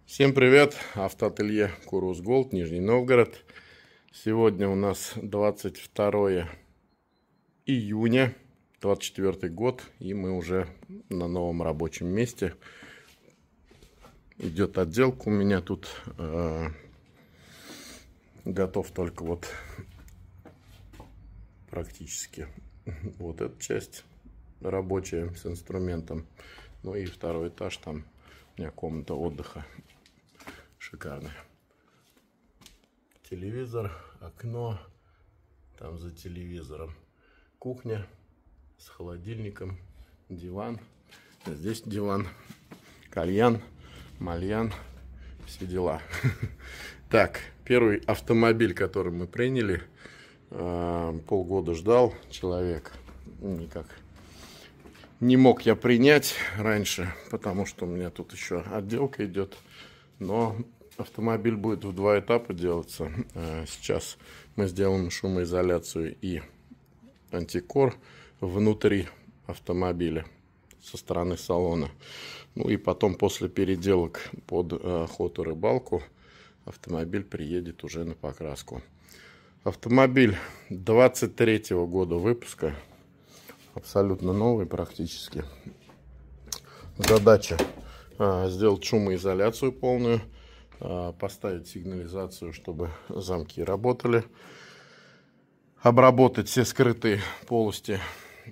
Всем привет! Автоателье Курус Голд, Нижний Новгород. Сегодня у нас 22 июня, 24 год, и мы уже на новом рабочем месте. Идет отделка у меня тут. Готов только вот практически вот эта часть рабочая с инструментом. Ну и второй этаж, там у меня комната отдыха. Шикарная. Телевизор, окно, там за телевизором кухня с холодильником, диван. Здесь диван, кальян, мальян, все дела. Так, первый автомобиль, который мы приняли, полгода ждал человек, никак не мог я принять раньше, потому что у меня тут еще отделка идет. Но автомобиль будет в два этапа делаться. Сейчас мы сделаем шумоизоляцию и антикор внутри автомобиля со стороны салона. Ну и потом после переделок под охоту, рыбалку автомобиль приедет уже на покраску. Автомобиль 23-го года выпуска. Абсолютно новый практически. Задача сделать шумоизоляцию полную, поставить сигнализацию, чтобы замки работали, обработать все скрытые полости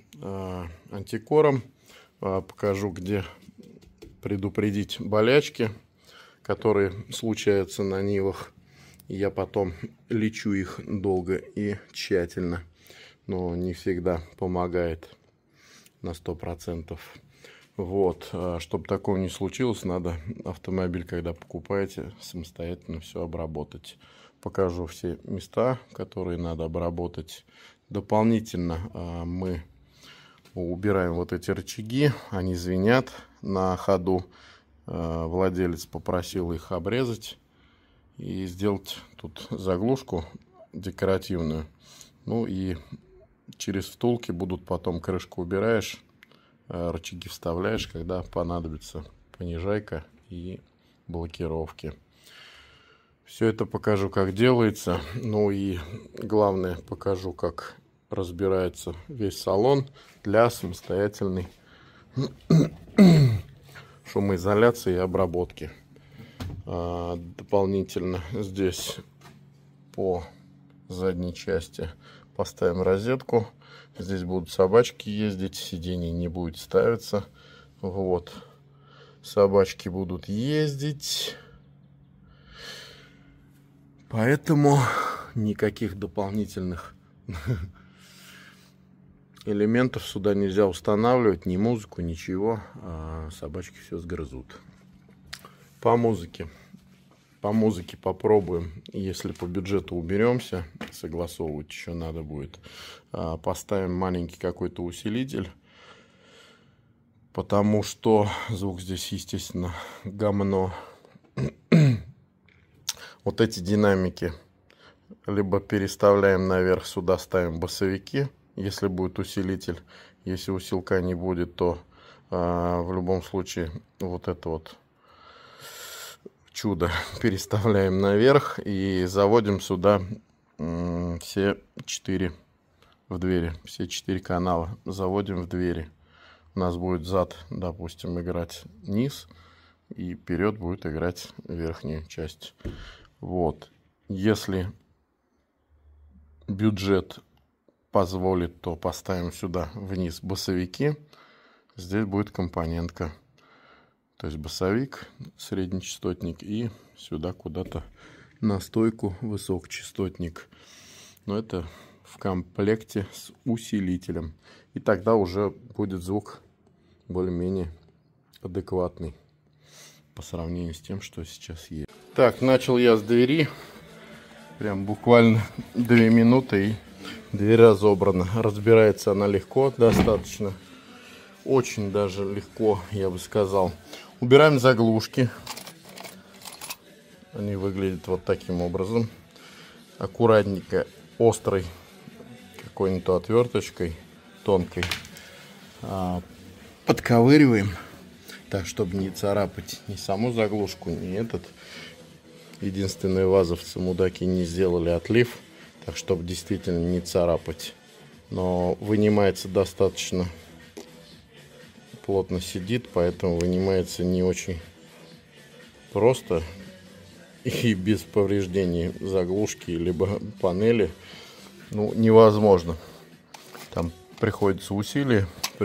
антикором. Покажу, где предупредить болячки, которые случаются на нивах. Я потом лечу их долго и тщательно, но не всегда помогает на 100%. Вот, чтобы такого не случилось, надо автомобиль, когда покупаете, самостоятельно все обработать. Покажу все места, которые надо обработать. Дополнительно мы убираем вот эти рычаги, они звенят на ходу. Владелец попросил их обрезать и сделать тут заглушку декоративную. Ну и через втулки будут потом, крышку убираешь, рычаги вставляешь, когда понадобится понижайка и блокировки. Все это покажу, как делается. Ну и главное, покажу, как разбирается весь салон для самостоятельной шумоизоляции и обработки. Дополнительно здесь по задней части поставим розетку. Здесь будут собачки ездить, сиденье не будет ставиться. Вот. Собачки будут ездить. Поэтому никаких дополнительных элементов сюда нельзя устанавливать. Ни музыку, ничего. Собачки все сгрызут. По музыке попробуем, если по бюджету уберемся, согласовывать еще надо будет. Поставим маленький какой-то усилитель, потому что звук здесь, естественно, говно. Вот эти динамики либо переставляем наверх, сюда ставим басовики, если будет усилитель. Если усилка не будет, то в любом случае вот это вот чудо переставляем наверх и заводим сюда все 4 в двери, все 4 канала заводим в двери. У нас будет зад, допустим, играть низ, и вперед будет играть верхнюю часть. Вот. Если бюджет позволит, то поставим сюда вниз басовики. Здесь будет компонентка. То есть басовик, среднечастотник, и сюда куда-то на стойку высокочастотник. Но это в комплекте с усилителем. И тогда уже будет звук более-менее адекватный по сравнению с тем, что сейчас есть. Так, начал я с двери. Прям буквально 2 минуты, и дверь разобрана. Разбирается она легко достаточно. Очень даже легко, я бы сказал. Убираем заглушки. Они выглядят вот таким образом. Аккуратненько, острой какой-нибудь отверточкой, тонкой, подковыриваем Так, чтобы не царапать ни саму заглушку, ни этот. Единственные вазовцы мудаки не сделали отлив, так чтобы действительно не царапать. Но вынимается достаточно плотно, сидит, поэтому вынимается не очень просто и без повреждений заглушки либо панели. Ну, невозможно. Там приходится усилие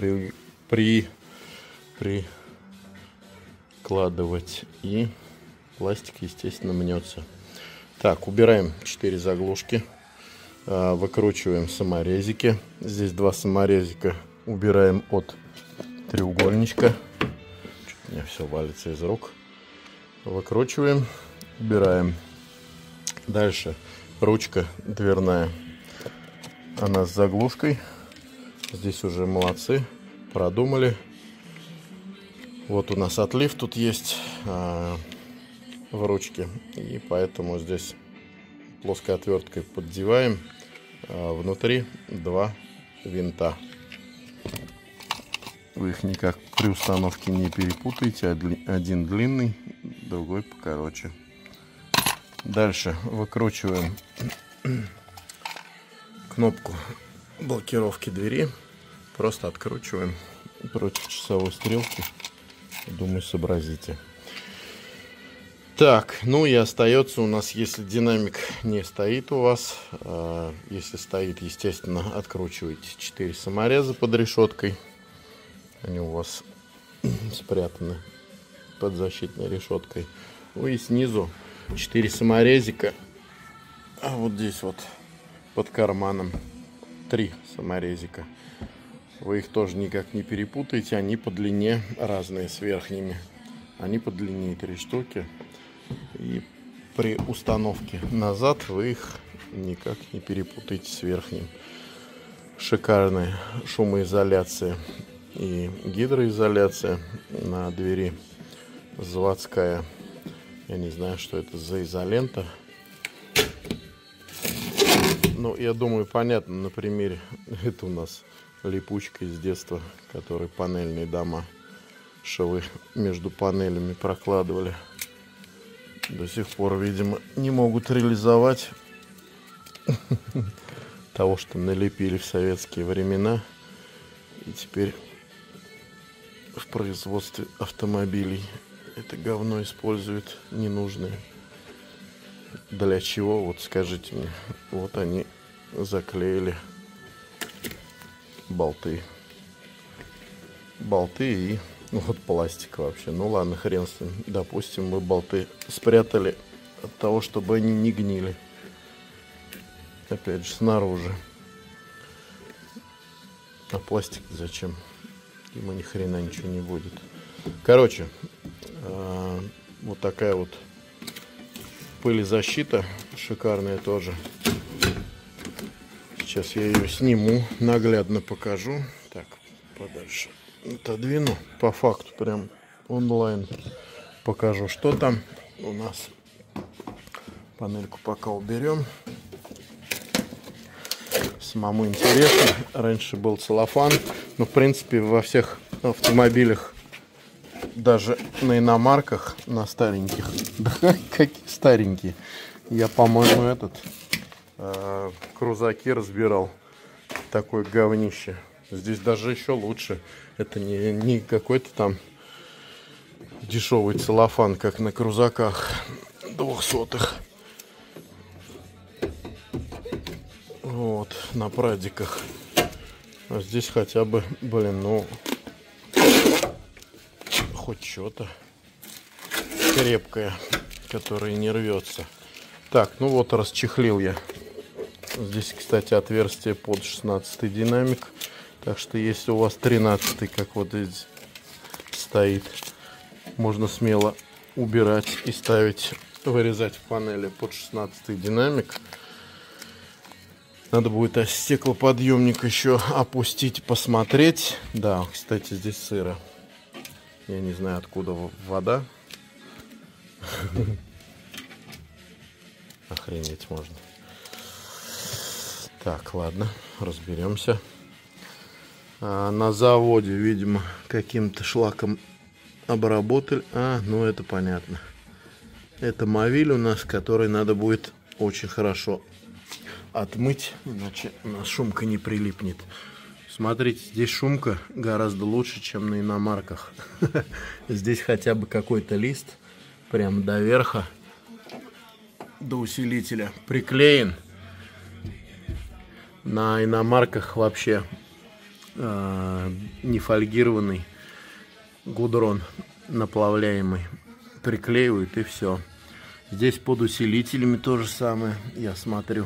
прикладывать, и пластик, естественно, мнется. Так, убираем 4 заглушки, выкручиваем саморезики. Здесь 2 саморезика убираем от треугольничка. Чуть у меня все валится из рук. Выкручиваем, убираем. Дальше ручка дверная, она с заглушкой. Здесь уже молодцы, продумали. Вот у нас отлив тут есть в ручке, и поэтому здесь плоской отверткой поддеваем. Внутри 2 винта. Вы их никак при установке не перепутаете. Один длинный, другой покороче. Дальше выкручиваем кнопку блокировки двери. Просто откручиваем против часовой стрелки. Думаю, сообразите. Так, ну и остается у нас, если динамик не стоит у вас, если стоит, естественно, откручиваете 4 самореза под решеткой. Они у вас спрятаны под защитной решеткой. Ну и снизу 4 саморезика. А вот здесь вот под карманом 3 саморезика. Вы их тоже никак не перепутаете. Они по длине разные с верхними. Они по длине 3 штуки. И при установке назад вы их никак не перепутаете с верхним. Шикарная шумоизоляция и гидроизоляция на двери. Заводская. Я не знаю, что это за изолента. Ну, я думаю, понятно на примере. Это у нас липучка из детства, который панельные дома, швы между панелями прокладывали. До сих пор, видимо, не могут реализовать того, что налепили в советские времена. И теперь в производстве автомобилей это говно используют ненужное. Для чего? Вот скажите мне. Вот они заклеили болты. И ну, вот пластик вообще. Ну ладно, хрен с ним. Допустим, мы болты спрятали от того, чтобы они не гнили. Опять же, снаружи. А пластик зачем? Ему ни хрена ничего не будет. Короче, вот такая вот пылезащита. Шикарная тоже. Сейчас я ее сниму, наглядно покажу. Так, подальше отодвину. По факту прям онлайн покажу, что там у нас. Панельку пока уберем. Самому интересно. Раньше был целлофан. Но в принципе во всех автомобилях, даже на иномарках, на стареньких. Да какие старенькие. Я, по-моему, крузаки разбирал. Такое говнище. Здесь даже еще лучше. Это не какой-то там дешевый целлофан, как на крузаках 200-х. Вот, на прадиках. А здесь хотя бы, блин, ну, хоть что-то крепкое, которое не рвется. Так, ну вот, расчехлил я. Здесь, кстати, отверстие под 16-й динамик. Так что, если у вас 13-й, как вот здесь стоит, можно смело убирать и ставить, вырезать в панели под 16-й динамик. Надо будет стеклоподъемник еще опустить, посмотреть. Да, кстати, здесь сыро. Я не знаю, откуда вода. Охренеть можно. Так, ладно, разберемся. На заводе, видимо, каким-то шлаком обработали. Ну это понятно. Это мовиль у нас, который надо будет очень хорошо отмыть, иначе у нас шумка не прилипнет. Смотрите, здесь шумка гораздо лучше, чем на иномарках. Здесь хотя бы какой-то лист прямо до верха, до усилителя приклеен. На иномарках вообще не фольгированный гудрон наплавляемый приклеивают, и все. Здесь под усилителями то же самое, я смотрю.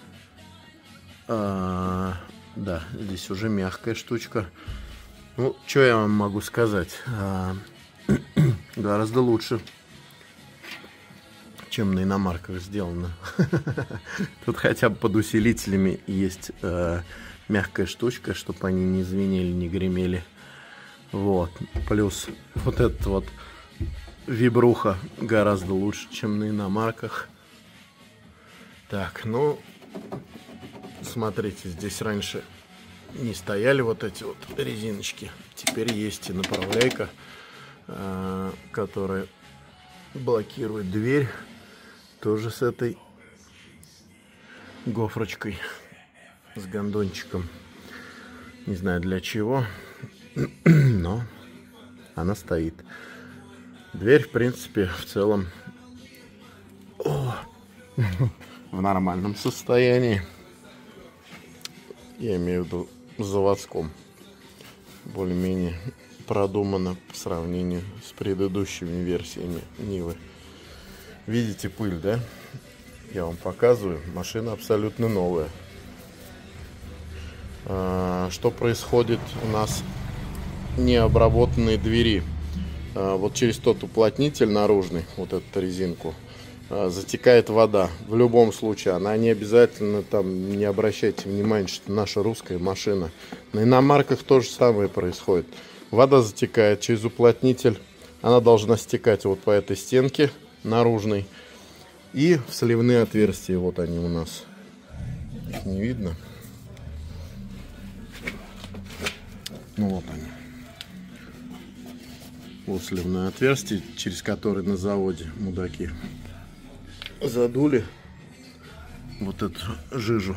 Да, здесь уже мягкая штучка. Ну, что я вам могу сказать? Гораздо лучше, чем на иномарках сделано. Тут хотя бы под усилителями есть мягкая штучка, чтобы они не звенели, не гремели. Вот. Плюс вот этот вот вибруха гораздо лучше, чем на иномарках. Так, ну, смотрите, здесь раньше не стояли вот эти вот резиночки. Теперь есть и направляйка, которая блокирует дверь. Тоже с этой гофрочкой, с гондончиком. Не знаю для чего, но она стоит. Дверь, в принципе, в целом в нормальном состоянии. Я имею в виду в заводском. Более-менее продумано по сравнению с предыдущими версиями Нивы. Видите пыль, да? Я вам показываю. Машина абсолютно новая. Что происходит у нас? Необработанные двери. Вот через тот уплотнитель наружный, вот эту резинку, затекает вода. В любом случае, она не обязательно, там, не обращайте внимания, что наша русская машина. На иномарках то же самое происходит. Вода затекает через уплотнитель. Она должна стекать вот по этой стенке наружной. И в сливные отверстия, вот они у нас. Их не видно. Ну вот они. Вот сливное отверстие, через которое на заводе мудаки задули вот эту жижу.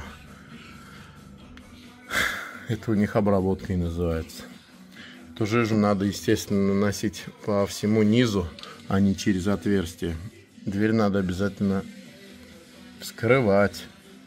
Это у них обработкой называется. Эту жижу надо, естественно, наносить по всему низу, а не через отверстие. Дверь надо обязательно вскрывать.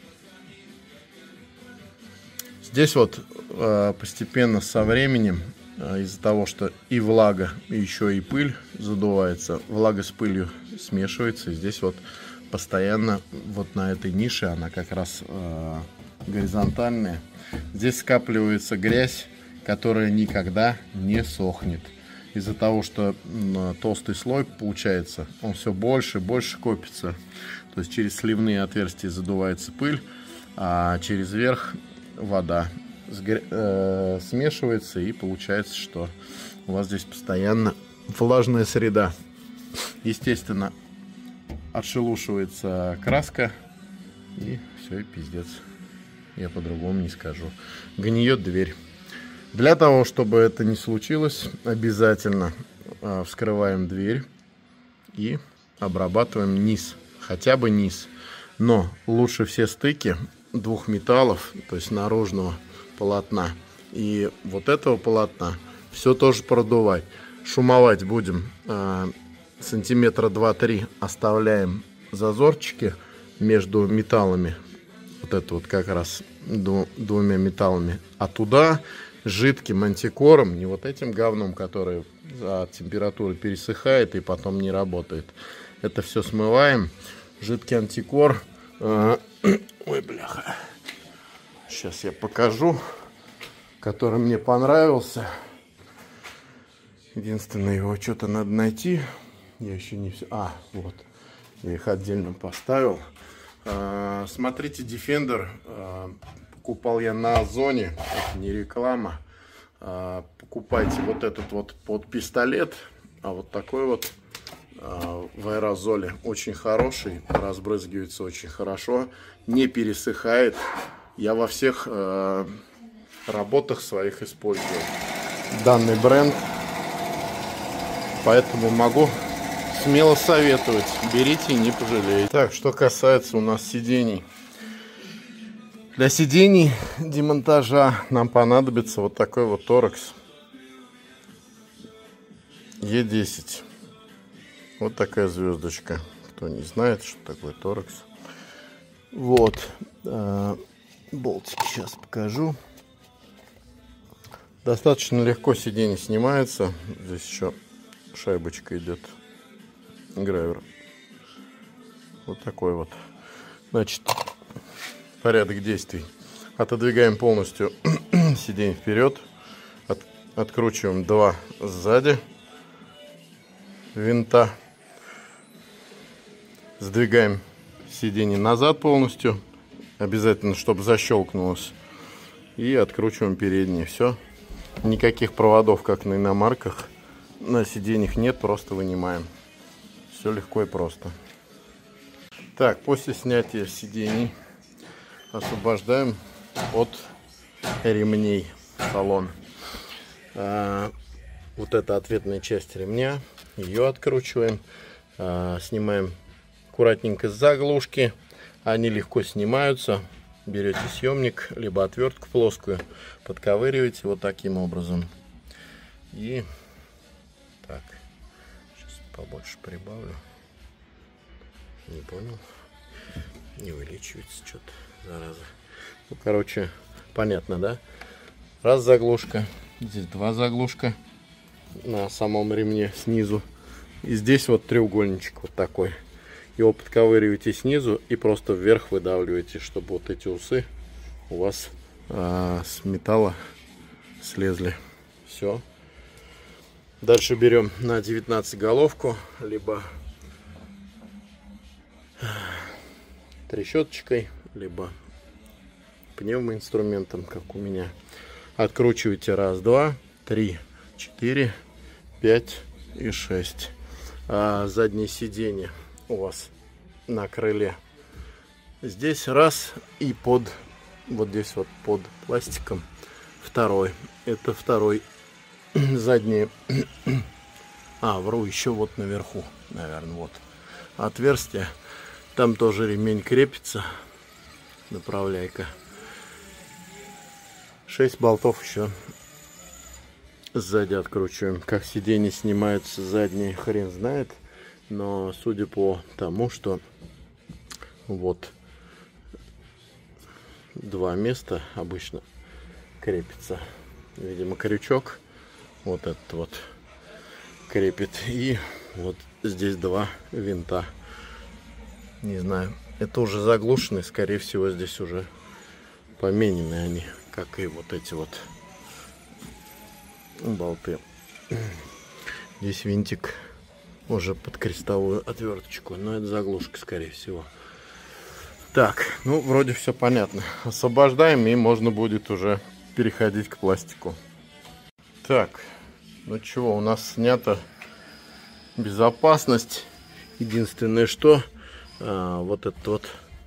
Здесь вот постепенно со временем, из-за того, что и влага, и еще и пыль задувается, влага с пылью смешивается. И здесь вот постоянно вот на этой нише, она как раз горизонтальная, здесь скапливается грязь, которая никогда не сохнет. Из-за того, что толстый слой получается, он все больше и больше копится. То есть через сливные отверстия задувается пыль, а через верх вода смешивается, и получается, что у вас здесь постоянно влажная среда. Естественно, отшелушивается краска, и все, и пиздец. Я по-другому не скажу. Гниет дверь. Для того, чтобы это не случилось, обязательно вскрываем дверь и обрабатываем низ, хотя бы низ. Но лучше все стыки двух металлов, то есть наружного полотна и вот этого полотна, все тоже продувать. Шумовать будем сантиметра 2-3, оставляем зазорчики между металлами, вот это вот как раз двумя металлами, а туда жидким антикором, не вот этим говном, который от температуры пересыхает и потом не работает. Это все смываем. Жидкий антикор. Ой, бляха. Сейчас я покажу, который мне понравился. Единственное, его что-то надо найти. Я еще не все... вот. Я их отдельно поставил. Смотрите, Defender покупал я на Озоне. Это не реклама. Покупайте вот этот вот под пистолет. А вот такой вот в аэрозоле. Очень хороший. Разбрызгивается очень хорошо. Не пересыхает. Я во всех работах своих использую данный бренд. Поэтому могу смело советовать. Берите, не пожалеете. Так, что касается у нас сидений. Для сидений демонтажа нам понадобится вот такой вот торекс Е10. Вот такая звездочка. Кто не знает, что такое торекс. Вот. Болтики сейчас покажу. Достаточно легко сиденье снимается. Здесь еще шайбочка идет. Гравер. Вот такой вот. Значит, порядок действий. Отодвигаем полностью сиденье вперед. Откручиваем 2 сзади винта. Сдвигаем сиденье назад полностью. Обязательно, чтобы защелкнулось. И откручиваем передние. Все. Никаких проводов, как на иномарках, на сиденьях нет. Просто вынимаем. Все легко и просто. Так, после снятия сидений освобождаем от ремней салон. Вот эта ответная часть ремня. Ее откручиваем. Снимаем аккуратненько с заглушки. Они легко снимаются. Берете съемник, либо отвертку плоскую, подковыриваете вот таким образом. И так, сейчас побольше прибавлю. Не понял. Не вылечивается что-то, зараза. Ну, короче, понятно, да? Раз заглушка, здесь 2 заглушка на самом ремне снизу. И здесь вот треугольничек вот такой. Его подковыриваете снизу и просто вверх выдавливаете, чтобы вот эти усы у вас с металла слезли. Все. Дальше берем на 19 головку, либо трещоточкой, либо пневмоинструментом, как у меня. Откручиваете 1, 2, 3, 4, 5 и 6. Заднее сиденье у вас на крыле. Здесь раз и под вот здесь вот под пластиком 2. Это 2 задние. Вру, еще вот наверху, наверное, вот отверстие. Там тоже ремень крепится. Направляйка. 6 болтов еще сзади откручиваем. Как сиденье снимаются задние, хрен знает. Но судя по тому, что вот 2 места обычно крепится. Видимо, крючок вот этот вот крепит. И вот здесь 2 винта. Не знаю. Это уже заглушенные. Скорее всего, здесь уже поменены они. Как и вот эти вот болты. Здесь винтик уже под крестовую отверточку. Но это заглушка, скорее всего. Так, ну вроде все понятно. Освобождаем, и можно будет уже переходить к пластику. Так, ну чего, у нас снята безопасность. Единственное, что вот этот вот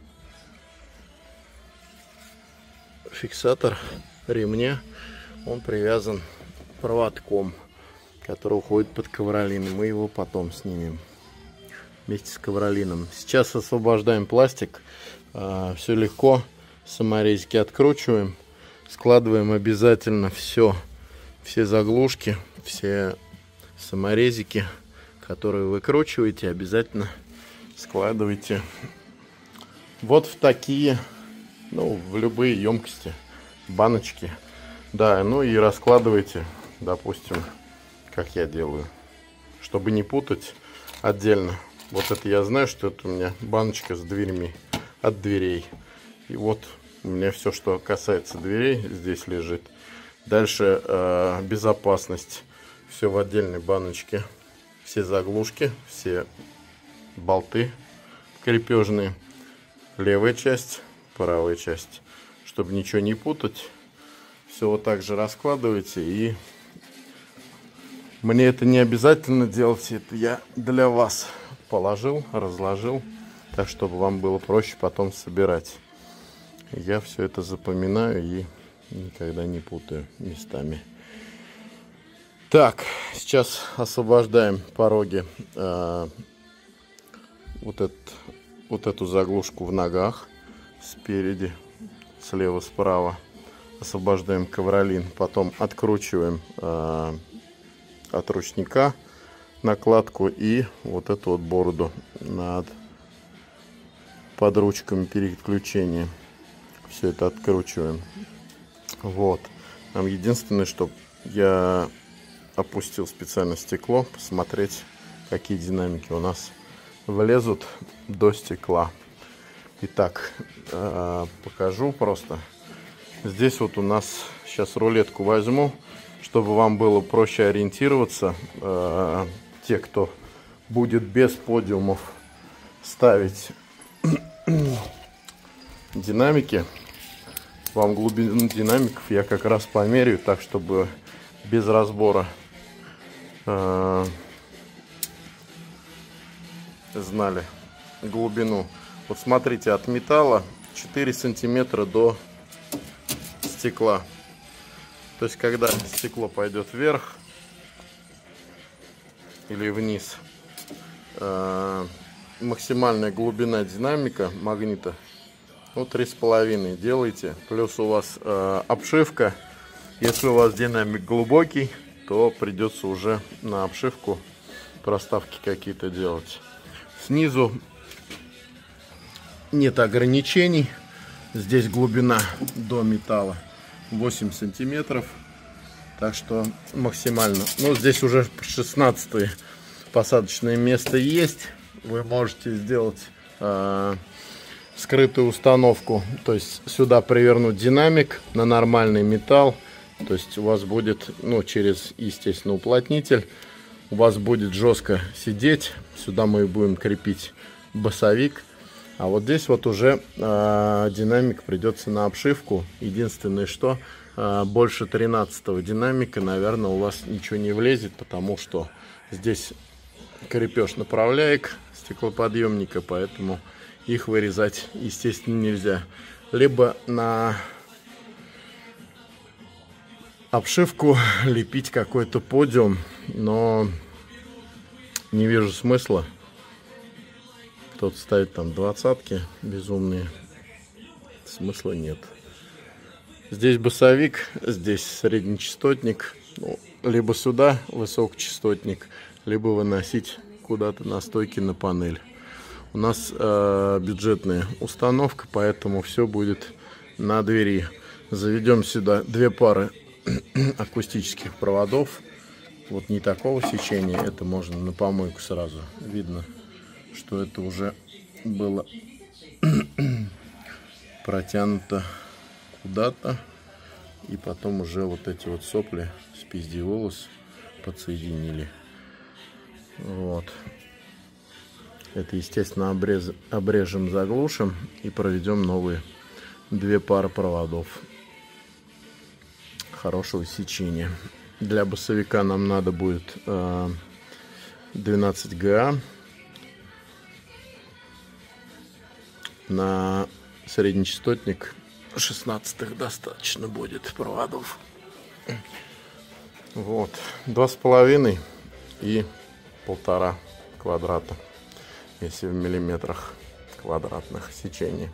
фиксатор ремня, он привязан проводком, который уходит под ковролин. Мы его потом снимем вместе с ковролином. Сейчас освобождаем пластик. Все легко. Саморезики откручиваем. Складываем обязательно все заглушки, все саморезики, которые выкручиваете, обязательно складывайте вот в такие, ну, в любые емкости, баночки. Да, ну и раскладывайте, допустим, как я делаю, чтобы не путать отдельно. Вот это я знаю, что это у меня баночка с дверьми, от дверей. И вот у меня все, что касается дверей, здесь лежит. Дальше безопасность. Все в отдельной баночке. Все заглушки, все болты крепежные. Левая часть, правая часть. Чтобы ничего не путать, все вот так же раскладывайте. И мне это не обязательно делать. Это я для вас положил, разложил. Так, чтобы вам было проще потом собирать. Я все это запоминаю и никогда не путаю местами. Так, сейчас освобождаем пороги, вот эту заглушку в ногах спереди, слева, справа. Освобождаем ковролин, потом откручиваем от ручника накладку и вот эту вот бороду под ручками переключения. Все это откручиваем. Вот. Нам единственное, что я опустил специально стекло, посмотреть, какие динамики у нас влезут до стекла. Итак, покажу просто. Здесь вот у нас, сейчас рулетку возьму, чтобы вам было проще ориентироваться. Те, кто будет без подиумов ставить динамики, вам глубину динамиков я как раз померяю, так чтобы без разбора знали глубину. Вот смотрите, от металла 4 сантиметра до стекла. То есть когда стекло пойдет вверх или вниз, максимальная глубина динамика магнита, ну, 3,5 делайте. Плюс у вас обшивка. Если у вас динамик глубокий, то придется уже на обшивку проставки какие-то делать. Снизу нет ограничений. Здесь глубина до металла 8 сантиметров. Так что максимально. Ну, здесь уже 16 посадочное место есть. Вы можете сделать скрытую установку. То есть сюда привернуть динамик на нормальный металл. То есть у вас будет, ну, через, естественно, уплотнитель. У вас будет жестко сидеть. Сюда мы будем крепить басовик. А вот здесь вот уже динамик придется на обшивку. Единственное, что больше 13-го динамика, наверное, у вас ничего не влезет, потому что здесь крепеж направляек стеклоподъемника, поэтому их вырезать, естественно, нельзя. Либо на обшивку лепить какой-то подиум, но не вижу смысла. Кто-то ставит там 20-ки безумные, смысла нет. Здесь басовик, здесь среднечастотник, ну, либо сюда высокочастотник, либо выносить куда-то на стойки на панель. У нас бюджетная установка, поэтому все будет на двери. Заведем сюда 2 пары акустических проводов. Вот не такого сечения, это можно на помойку сразу. Видно, что это уже было протянуто куда-то. И потом уже вот эти вот сопли с пизди волос подсоединили. Вот. Это, естественно, обрежем, заглушим и проведем новые 2 пары проводов хорошего сечения. Для басовика нам надо будет 12 ГА. На среднечастотник 16-х достаточно будет проводов. Вот, 2,5 и 1,5 квадрата, если в миллиметрах квадратных сечения.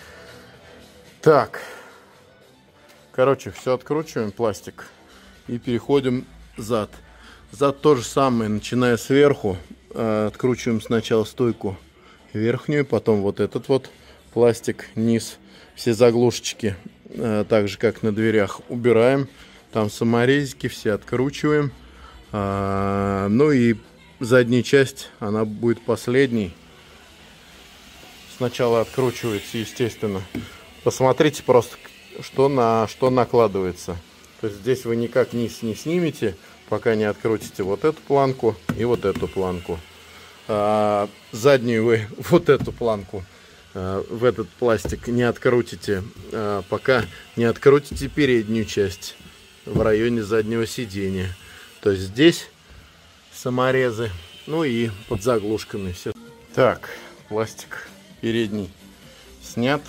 Так, короче, все откручиваем, пластик, и переходим зад. Зад то же самое, начиная сверху, откручиваем сначала стойку верхнюю, потом вот этот вот пластик, низ, все заглушечки, так же как на дверях, убираем. Там саморезики все откручиваем. Ну и задняя часть, она будет последней. Сначала откручивается, естественно. Посмотрите просто, что на что накладывается. То есть здесь вы никак низ не снимете, пока не открутите вот эту планку и вот эту планку. Заднюю вы вот эту планку в этот пластик не открутите, пока не открутите переднюю часть в районе заднего сидения. То есть здесь саморезы, ну и под заглушками все. Так, пластик передний снят.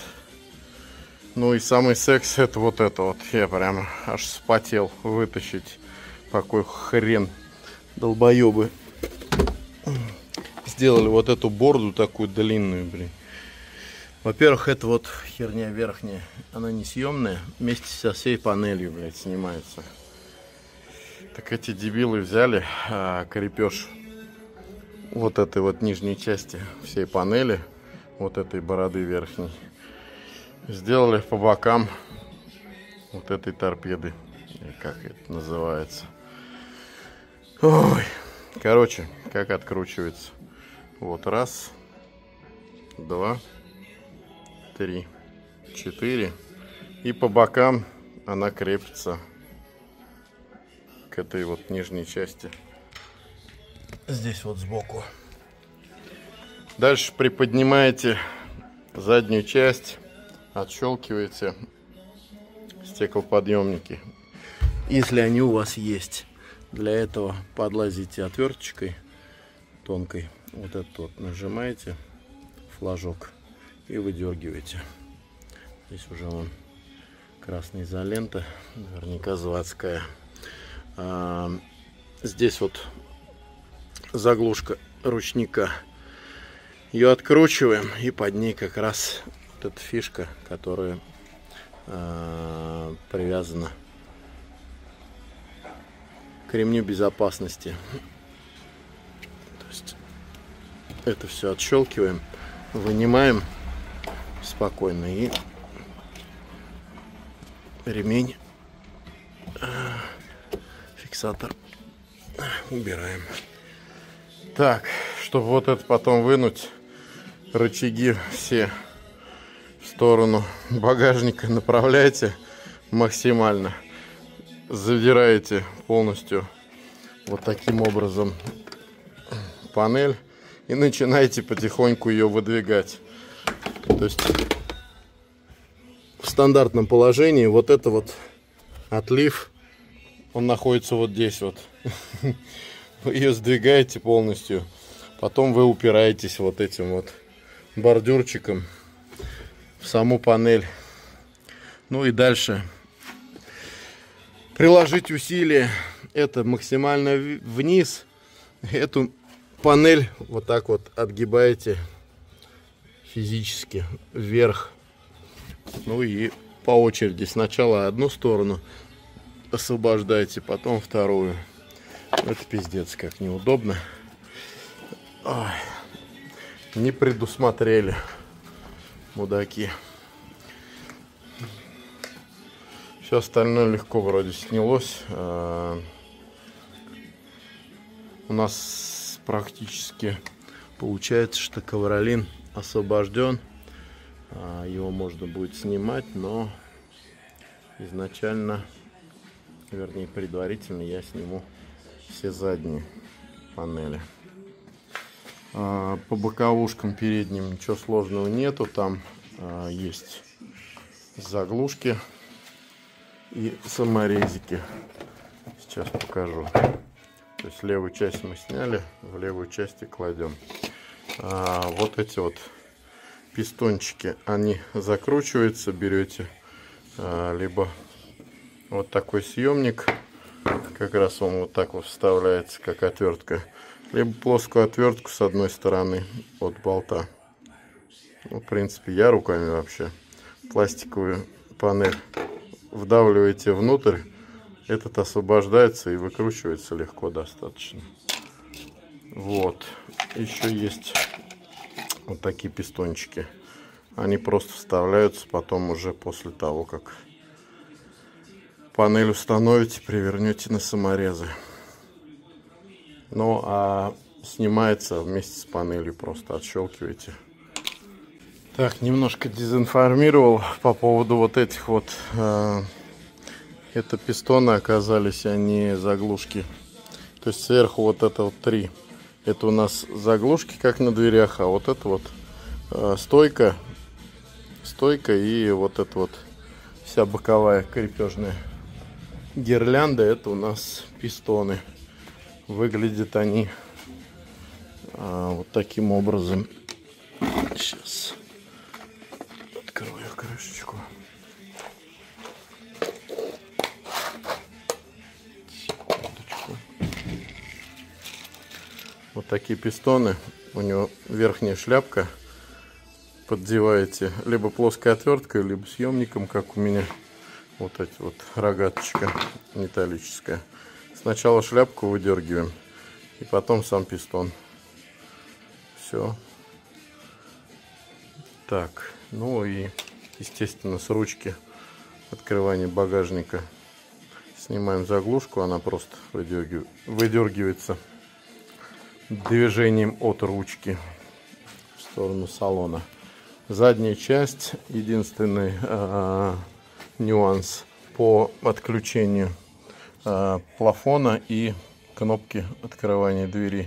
Ну и самый секс это вот это вот. Я прямо аж вспотел вытащить. какой хрен долбоебы сделали вот эту борду такую длинную, блин. Во-первых, это вот херня верхняя, она несъемная, вместе со всей панелью, блядь, снимается. Так эти дебилы взяли крепеж вот этой вот нижней части всей панели, вот этой бороды верхней, сделали по бокам вот этой торпеды, как это называется. Ой, короче, как откручивается. Вот раз, два, 3, 4, и по бокам она крепится к этой вот нижней части, здесь вот сбоку. Дальше приподнимаете заднюю часть, отщелкиваете стеклоподъемники, если они у вас есть. Для этого подлазите отверточкой тонкой, вот этот вот нажимаете флажок и выдергиваете. Здесь уже вон красная изолента, наверняка заводская. Здесь вот заглушка ручника. Ее откручиваем, и под ней как раз вот эта фишка, которая привязана к ремню безопасности. То есть это все отщелкиваем, вынимаем спокойно, и ремень, фиксатор убираем. Так, чтобы вот это потом вынуть, рычаги все в сторону багажника направляйте максимально, задираете полностью вот таким образом панель и начинаете потихоньку ее выдвигать. То есть в стандартном положении вот это вот отлив, он находится вот здесь вот. Вы ее сдвигаете полностью, потом вы упираетесь вот этим вот бордюрчиком в саму панель. Ну и дальше приложить усилие, это максимально вниз, эту панель вот так вот отгибаете физически вверх. Ну и по очереди сначала одну сторону освобождаете, потом вторую. Это пиздец как неудобно. Ой, не предусмотрели, мудаки. Все остальное легко вроде снялось. У нас практически получается, что ковролин освобожден. Его можно будет снимать, но изначально, вернее предварительно, я сниму все задние панели. По боковушкам передним ничего сложного нету. Там есть заглушки и саморезики. Сейчас покажу. То есть левую часть мы сняли, в левую часть и кладем. Вот эти вот пистончики, они закручиваются, берете либо вот такой съемник, как раз он вот так вот вставляется, как отвертка, либо плоскую отвертку с одной стороны от болта. Ну, в принципе, я руками вообще. Пластиковую панель вдавливаете внутрь, этот освобождается и выкручивается легко достаточно. Вот. Еще есть вот такие пистончики. Они просто вставляются потом уже после того, как панель установите, привернете на саморезы. Ну а снимается вместе с панелью, просто отщелкиваете. Так, немножко дезинформировал по поводу вот этих вот. Это пистоны оказались, они заглушки. То есть сверху вот это вот 3. Это у нас заглушки, как на дверях, а вот это вот стойка и вот это вот вся боковая крепежная гирлянда, это у нас пистоны. Выглядят они вот таким образом. Сейчас открою крышечку. такие пистоны. У него верхняя шляпка. Поддеваете либо плоской отверткой, либо съемником, как у меня. Вот эти вот рогаточка металлическая. Сначала шляпку выдергиваем, и потом сам пистон. Все. Так, ну и, естественно, с ручки открывания багажника снимаем заглушку. Она просто выдергивается движением от ручки в сторону салона. Задняя часть, единственный нюанс по отключению плафона и кнопки открывания двери.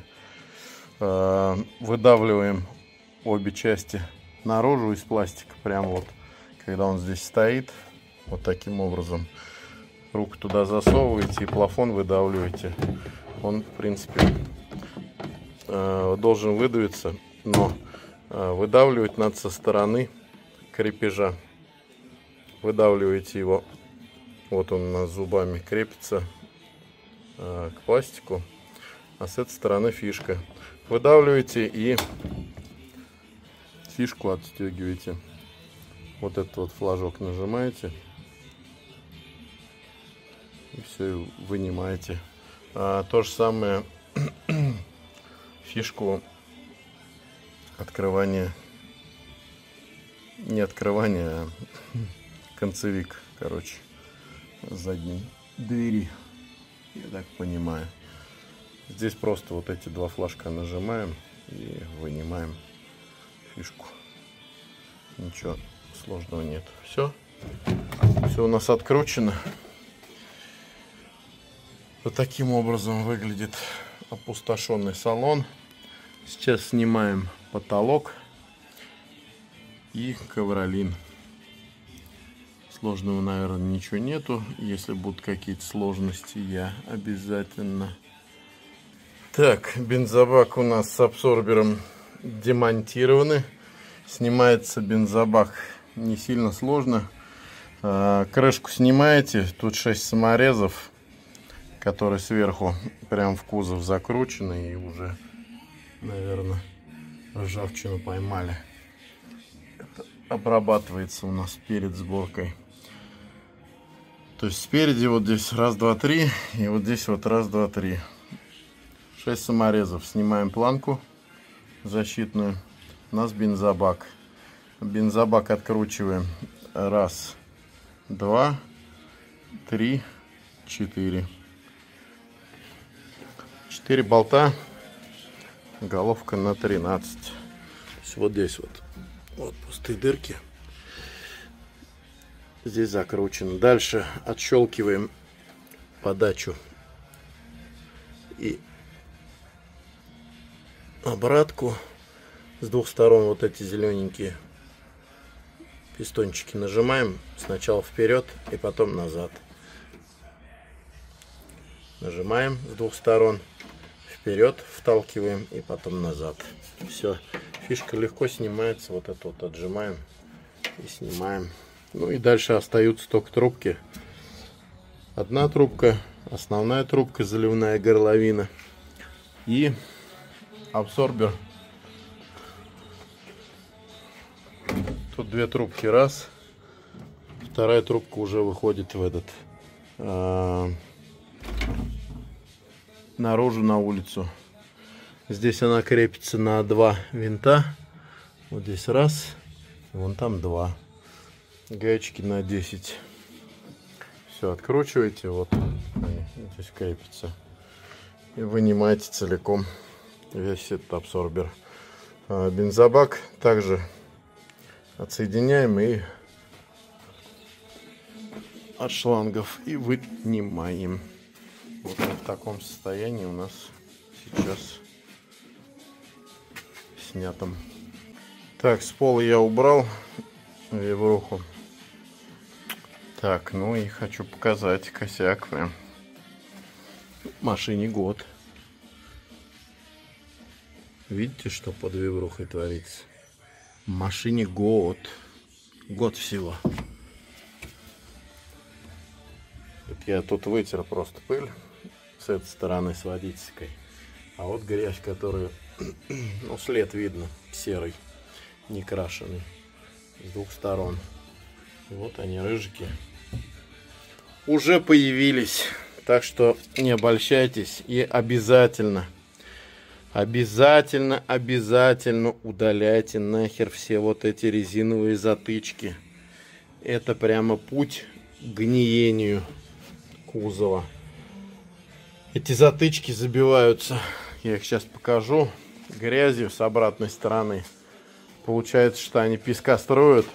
Выдавливаем обе части наружу из пластика, прям вот, когда он здесь стоит, вот таким образом. Руку туда засовываете и плафон выдавливаете. Он, в принципе, должен выдавиться, но выдавливать надо со стороны крепежа. Выдавливаете его, вот он у нас зубами крепится к пластику, а с этой стороны фишка. Выдавливаете и фишку отстегиваете. Вот этот вот флажок нажимаете и все, вынимаете. То же самое фишку открывания, не открывания, а концевик, короче, задней двери, я так понимаю. Здесь просто вот эти два флажка нажимаем и вынимаем фишку. Ничего сложного нет. Все у нас откручено. Вот таким образом выглядит опустошенный салон. Сейчас снимаем потолок и ковролин. Сложного, наверное, ничего нету. Если будут какие-то сложности, я обязательно... Так, бензобак у нас с абсорбером демонтированы. Снимается бензобак не сильно сложно. Крышку снимаете. Тут 6 саморезов, которые сверху прям в кузов закручены и уже, наверное, ржавчину поймали. Это обрабатывается у нас перед сборкой. То есть спереди вот здесь раз, два, три, и вот здесь вот раз, два, три. 6 саморезов. Снимаем планку защитную. У нас бензобак. Бензобак откручиваем. Раз, два, три, четыре. 4 болта. Головка на 13. То есть вот здесь вот пустые дырки. Здесь закручено. Дальше отщелкиваем подачу и обратку. С двух сторон вот эти зелененькие пистончики нажимаем. Сначала вперед и потом назад. Нажимаем с двух сторон. Вперед вталкиваем и потом назад. Все. Фишка легко снимается. Вот это вот отжимаем и снимаем. Ну и дальше остаются только трубки. Одна трубка, основная трубка, заливная горловина и абсорбер. Тут две трубки, раз. Вторая трубка уже выходит в этот наружу, на улицу. Здесь она крепится на 2 винта. Вот здесь раз, вон там 2. Гаечки на 10. Все, откручиваете, вот они здесь крепятся. И вынимаете целиком весь этот абсорбер. Бензобак также отсоединяем и от шлангов и вынимаем. Вот в таком состоянии у нас сейчас снятом. Так, с пола я убрал вибруху. Так, ну и хочу показать косяк прям. Машине год. Видите, что под вибрухой творится? Машине год. Год всего. Вот я тут вытер просто пыль с этой стороны с водительской. А вот грязь, которая, ну, след видно, серый, не крашеный, с двух сторон. Вот они, рыжики, уже появились. Так что не обольщайтесь и обязательно удаляйте нахер все вот эти резиновые затычки. Это прямо путь к гниению кузова. Эти затычки забиваются, я их сейчас покажу, грязью с обратной стороны. Получается, что они пескоструют.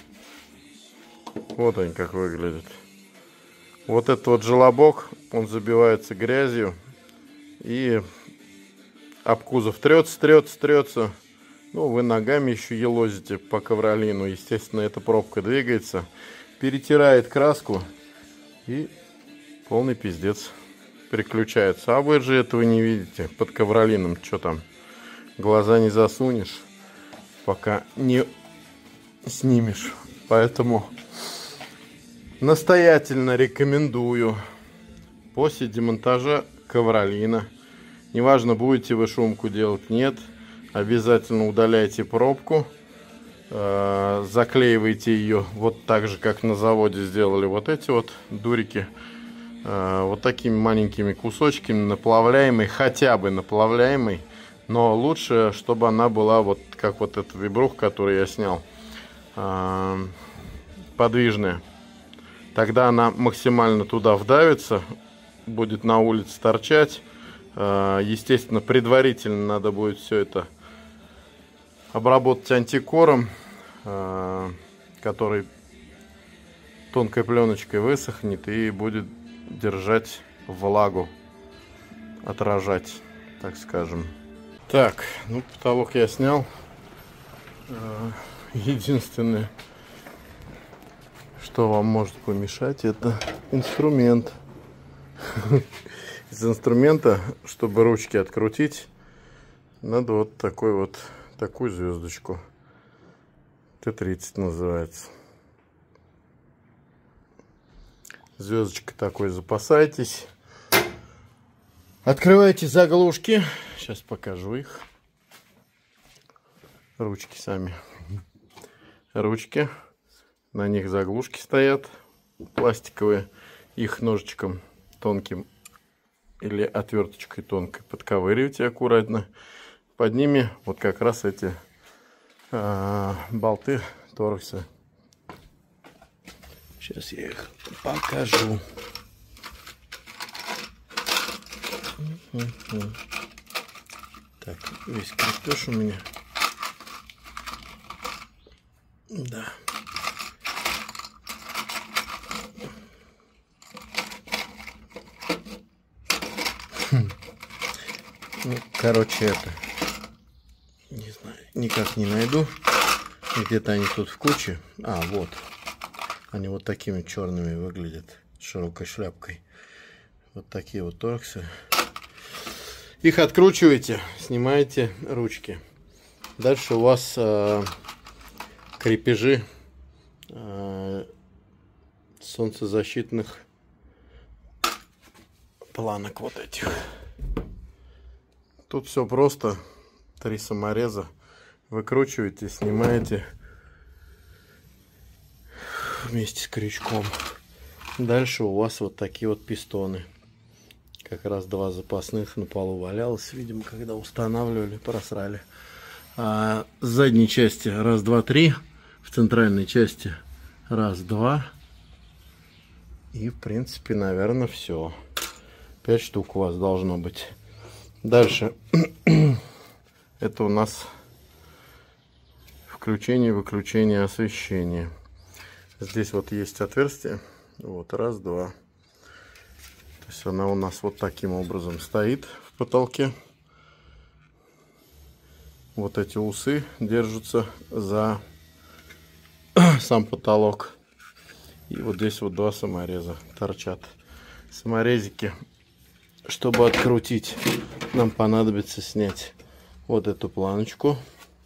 Вот они как выглядят. Вот этот вот желобок, он забивается грязью и об кузов трется. Ну, вы ногами еще елозите по ковролину. Естественно, эта пробка двигается, перетирает краску и полный пиздец приключается. А вы же этого не видите под ковролином. Что там? Глаза не засунешь, пока не снимешь. Поэтому настоятельно рекомендую после демонтажа ковролина, неважно, будете вы шумку делать, нет, обязательно удаляйте пробку, заклеивайте ее вот так же, как на заводе сделали вот эти вот дурики, вот такими маленькими кусочками, наплавляемой, хотя бы наплавляемой, но лучше, чтобы она была вот как вот эта вибруха, которую я снял, подвижная. Тогда она максимально туда вдавится, будет на улице торчать. Естественно, предварительно надо будет все это обработать антикором, который тонкой пленочкой высохнет и будет держать влагу, отражать, так скажем. Так, ну потолок я снял. Единственное, что вам может помешать, это инструмент. Из инструмента, чтобы ручки открутить, надо вот такую звездочку. Т-30 называется. Звездочкой такой запасайтесь. Открывайте заглушки. Сейчас покажу их. Ручки сами. Ручки. На них заглушки стоят пластиковые. Их ножичком тонким или отверточкой тонкой подковыривайте аккуратно. Под ними вот как раз эти болты торкса. Сейчас я их покажу. Так, весь крепеж у меня. Да. Ну, короче, это, не знаю, никак не найду. Где-то они тут в куче. А, вот. Они вот такими черными выглядят, с широкой шляпкой. Вот такие вот торксы. Их откручиваете, снимаете ручки. Дальше у вас крепежи солнцезащитных планок вот этих. Тут все просто. 3 самореза. Выкручиваете, снимаете вместе с крючком. Дальше у вас вот такие вот пистоны. Как раз 2 запасных на полу валялось, видимо, когда устанавливали, просрали. А с задней части 1, 2, 3. В центральной части 1, 2. И, в принципе, наверное, все. 5 штук у вас должно быть. Дальше. Это у нас включение-выключение освещения. Здесь вот есть отверстие. Вот, 1, 2. То есть она у нас вот таким образом стоит в потолке. Вот эти усы держатся за сам потолок. И вот здесь вот 2 самореза торчат. Саморезики, чтобы открутить, нам понадобится снять вот эту планочку.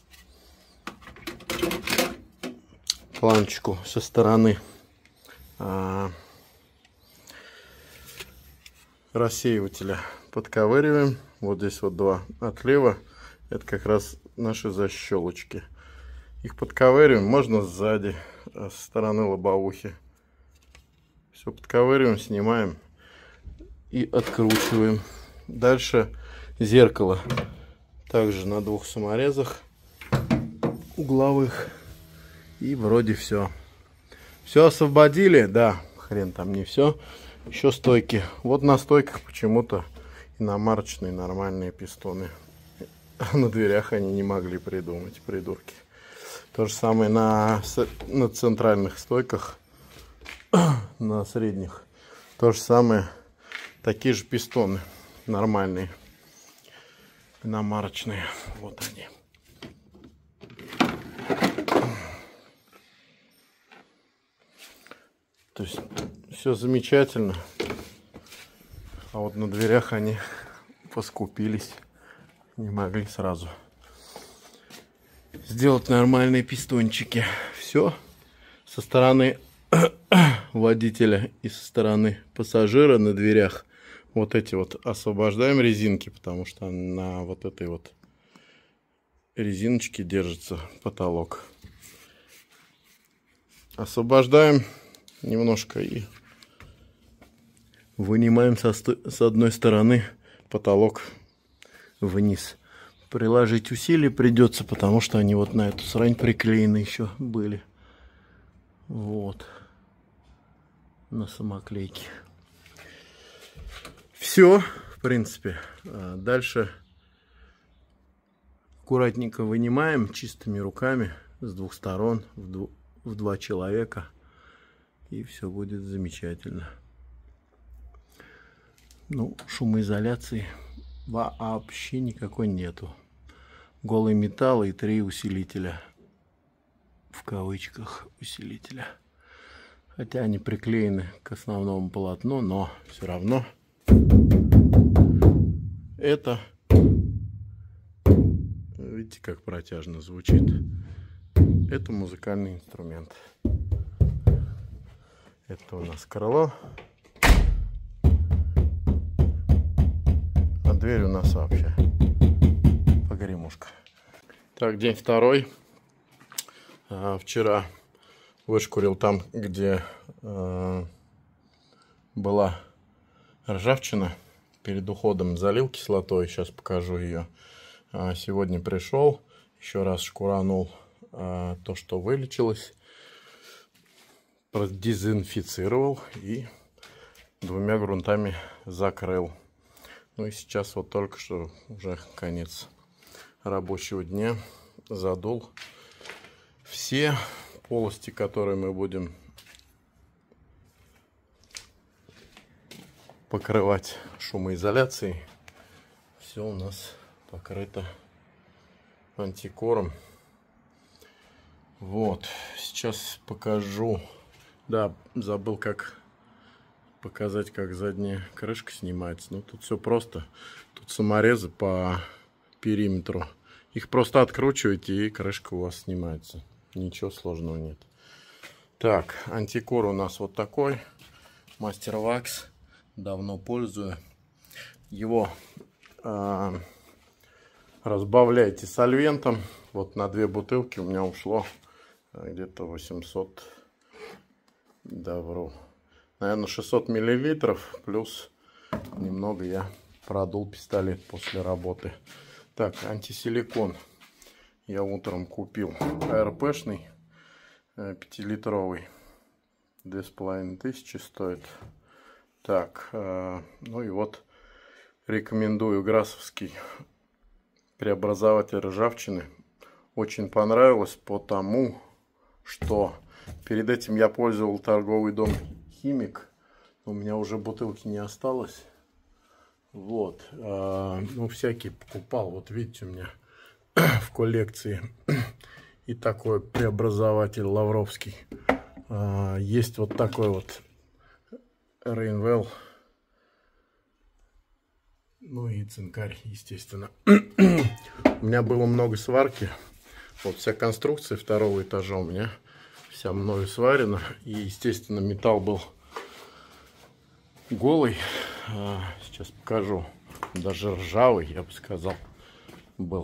Планочку со стороны рассеивателя подковыриваем. Вот здесь вот два отлива. Это как раз наши защелочки. Их подковыриваем. Можно сзади, со стороны лобовухи. Все подковыриваем, снимаем и откручиваем. Дальше зеркало. Также на двух саморезах угловых. И вроде все. Все освободили. Да, хрен там не все. Еще стойки. Вот на стойках почему-то иномарочные нормальные пистоны. На дверях они не могли придумать, придурки. То же самое на центральных стойках, на средних. То же самое, такие же пистоны нормальные, иномарочные. Вот они. То есть все замечательно. А вот на дверях они поскупились. Не могли сразу сделать нормальные пистончики. Все со стороны водителя и со стороны пассажира на дверях. Вот эти вот освобождаем резинки, потому что на вот этой вот резиночке держится потолок. Освобождаем немножко и вынимаем с одной стороны потолок вниз. Приложить усилий придется, потому что они вот на эту срань приклеены еще были. Вот. На самоклейке. Все, в принципе. Дальше аккуратненько вынимаем чистыми руками с двух сторон в два человека. И все будет замечательно. Ну, шумоизоляции вообще никакой нету. Голый металл и 3 усилителя. В кавычках усилителя. Хотя они приклеены к основному полотну, но все равно это, видите, как протяжно звучит. Это музыкальный инструмент. Это у нас крыло. А дверь у нас вообще погремушка. Так, день второй. Вчера вышкурил там, где была ржавчина. Перед уходом залил кислотой. Сейчас покажу ее. Сегодня пришел. Еще раз шкуранул то, что вылечилось. Продезинфицировал и 2 грунтами закрыл. Ну и сейчас вот только что уже конец рабочего дня. Задул все полости, которые мы будем покрывать шумоизоляцией. Все у нас покрыто антикором. Вот, сейчас покажу. Да, забыл показать, как задняя крышка снимается. Ну, тут все просто. Тут саморезы по периметру. Их просто откручиваете, и крышка у вас снимается. Ничего сложного нет. Так, антикор у нас вот такой. Мастер Вакс. Давно пользую. Его разбавляйте сольвентом. Вот на 2 бутылки у меня ушло где-то 800. Да, вру. Наверное, 600 миллилитров. Плюс немного я продул пистолет после работы. Так, антисиликон. Я утром купил АРПшный 5-литровый. 2500 стоит. Так, ну и вот рекомендую Грасовский преобразователь ржавчины. Очень понравилось, потому что перед этим я пользовал торговый дом Химик. У меня уже бутылки не осталось. Вот. Ну, всякие покупал. Вот видите, у меня в коллекции и такой преобразователь Лавровский. Есть вот такой вот Рейнвелл. Ну и цинкарь, естественно. У меня было много сварки. Вот вся конструкция 2-го этажа у меня вся мною сварена. И, естественно, металл был голый. Сейчас покажу. даже ржавый, я бы сказал, был.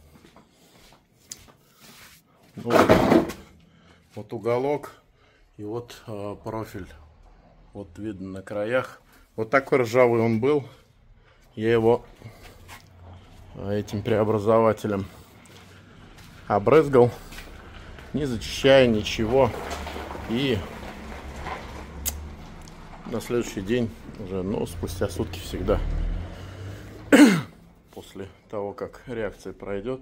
Ну, вот уголок и вот профиль. Вот видно на краях. Вот такой ржавый он был. Я его этим преобразователем обрызгал, не зачищая ничего. И на следующий день уже, ну, спустя сутки всегда, после того, как реакция пройдет,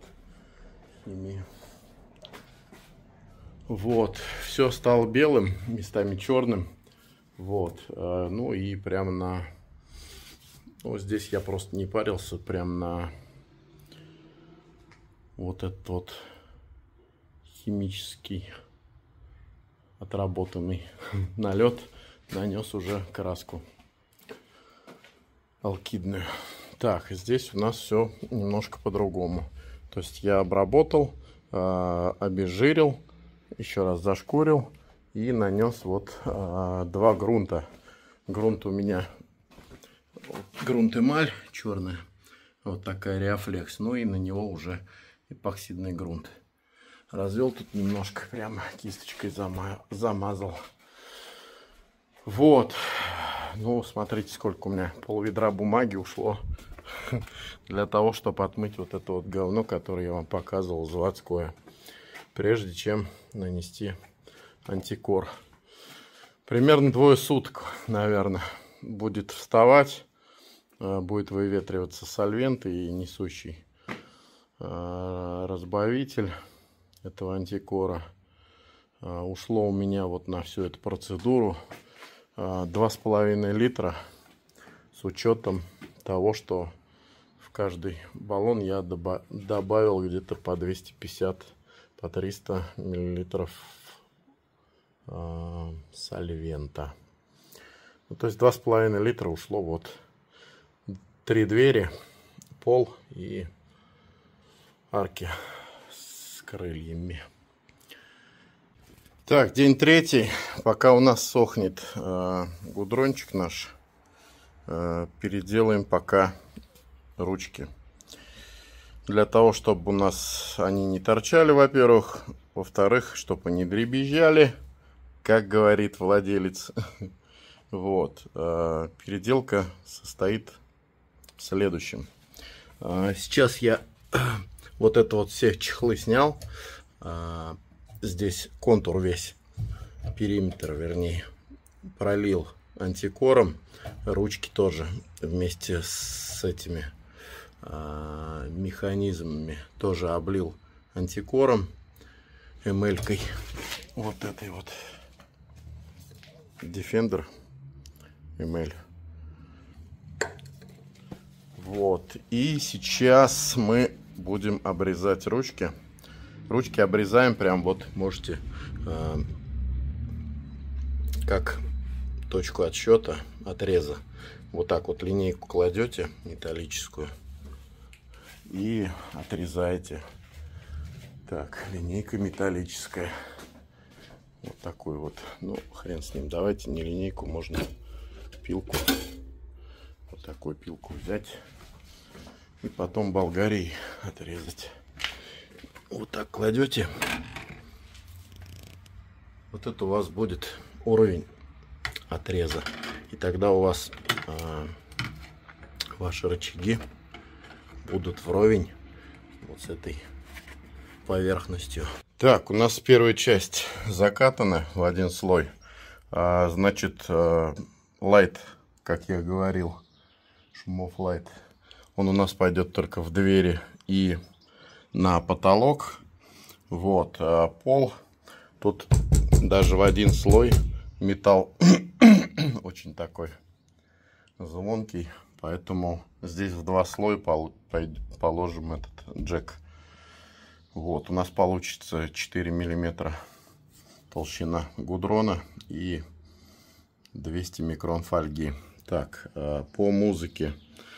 вот, все стало белым, местами черным. Вот, ну и прямо на, ну, здесь я просто не парился, прям на вот этот вот химический отработанный налет нанес уже краску алкидную. Так, здесь у нас все немножко по-другому. То есть я обработал, обезжирил, еще раз зашкурил и нанес вот два грунта. Грунт у меня грунт эмаль черная, вот такая Реафлекс, ну и на него уже эпоксидный грунт. Развел тут немножко, прямо кисточкой замазал. Вот, ну смотрите, сколько у меня, пол-ведра бумаги ушло для того, чтобы отмыть вот это вот говно, которое я вам показывал, заводское, прежде чем нанести антикор. Примерно 2 суток, наверное, будет вставать, будет выветриваться сольвент и несущий разбавитель этого антикора. Ушло у меня вот на всю эту процедуру 2,5 литра, с учетом того, что в каждый баллон я добавил где-то по 250, по 300 миллилитров сольвента. Ну, то есть 2,5 литра ушло вот 3 двери, пол и арки с крыльями. Так, день третий. Пока у нас сохнет гудрончик наш, переделаем пока ручки. Для того, чтобы у нас они не торчали, во-первых. Во-вторых, чтобы они дребезжали, как говорит владелец. Вот. Переделка состоит в следующем. Сейчас я вот это вот все чехлы снял. Здесь контур весь, периметр вернее, пролил антикором. Ручки тоже вместе с этими механизмами тоже облил антикором, эмелькой. Вот этой вот Defender эмель. Вот. И сейчас мы будем обрезать ручки. Ручки обрезаем прям вот, можете как точку отсчета, отреза. Вот так вот линейку кладете металлическую и отрезаете. Так, линейка металлическая. Вот такой вот. Ну, хрен с ним. Давайте не линейку, можно пилку. Вот такую пилку взять. И потом болгарией отрезать. Вот так кладете. Вот это у вас будет уровень отреза. И тогда у вас ваши рычаги будут вровень вот с этой поверхностью. Так, у нас первая часть закатана в один слой. Значит, лайт, как я говорил, шумов лайт, он у нас пойдет только в двери и на потолок. Вот, пол тут даже в один слой металл очень такой звонкий, поэтому здесь в 2 слоя положим этот джек. Вот, у нас получится 4 миллиметра толщина гудрона и 200 микрон фольги. Так, по музыке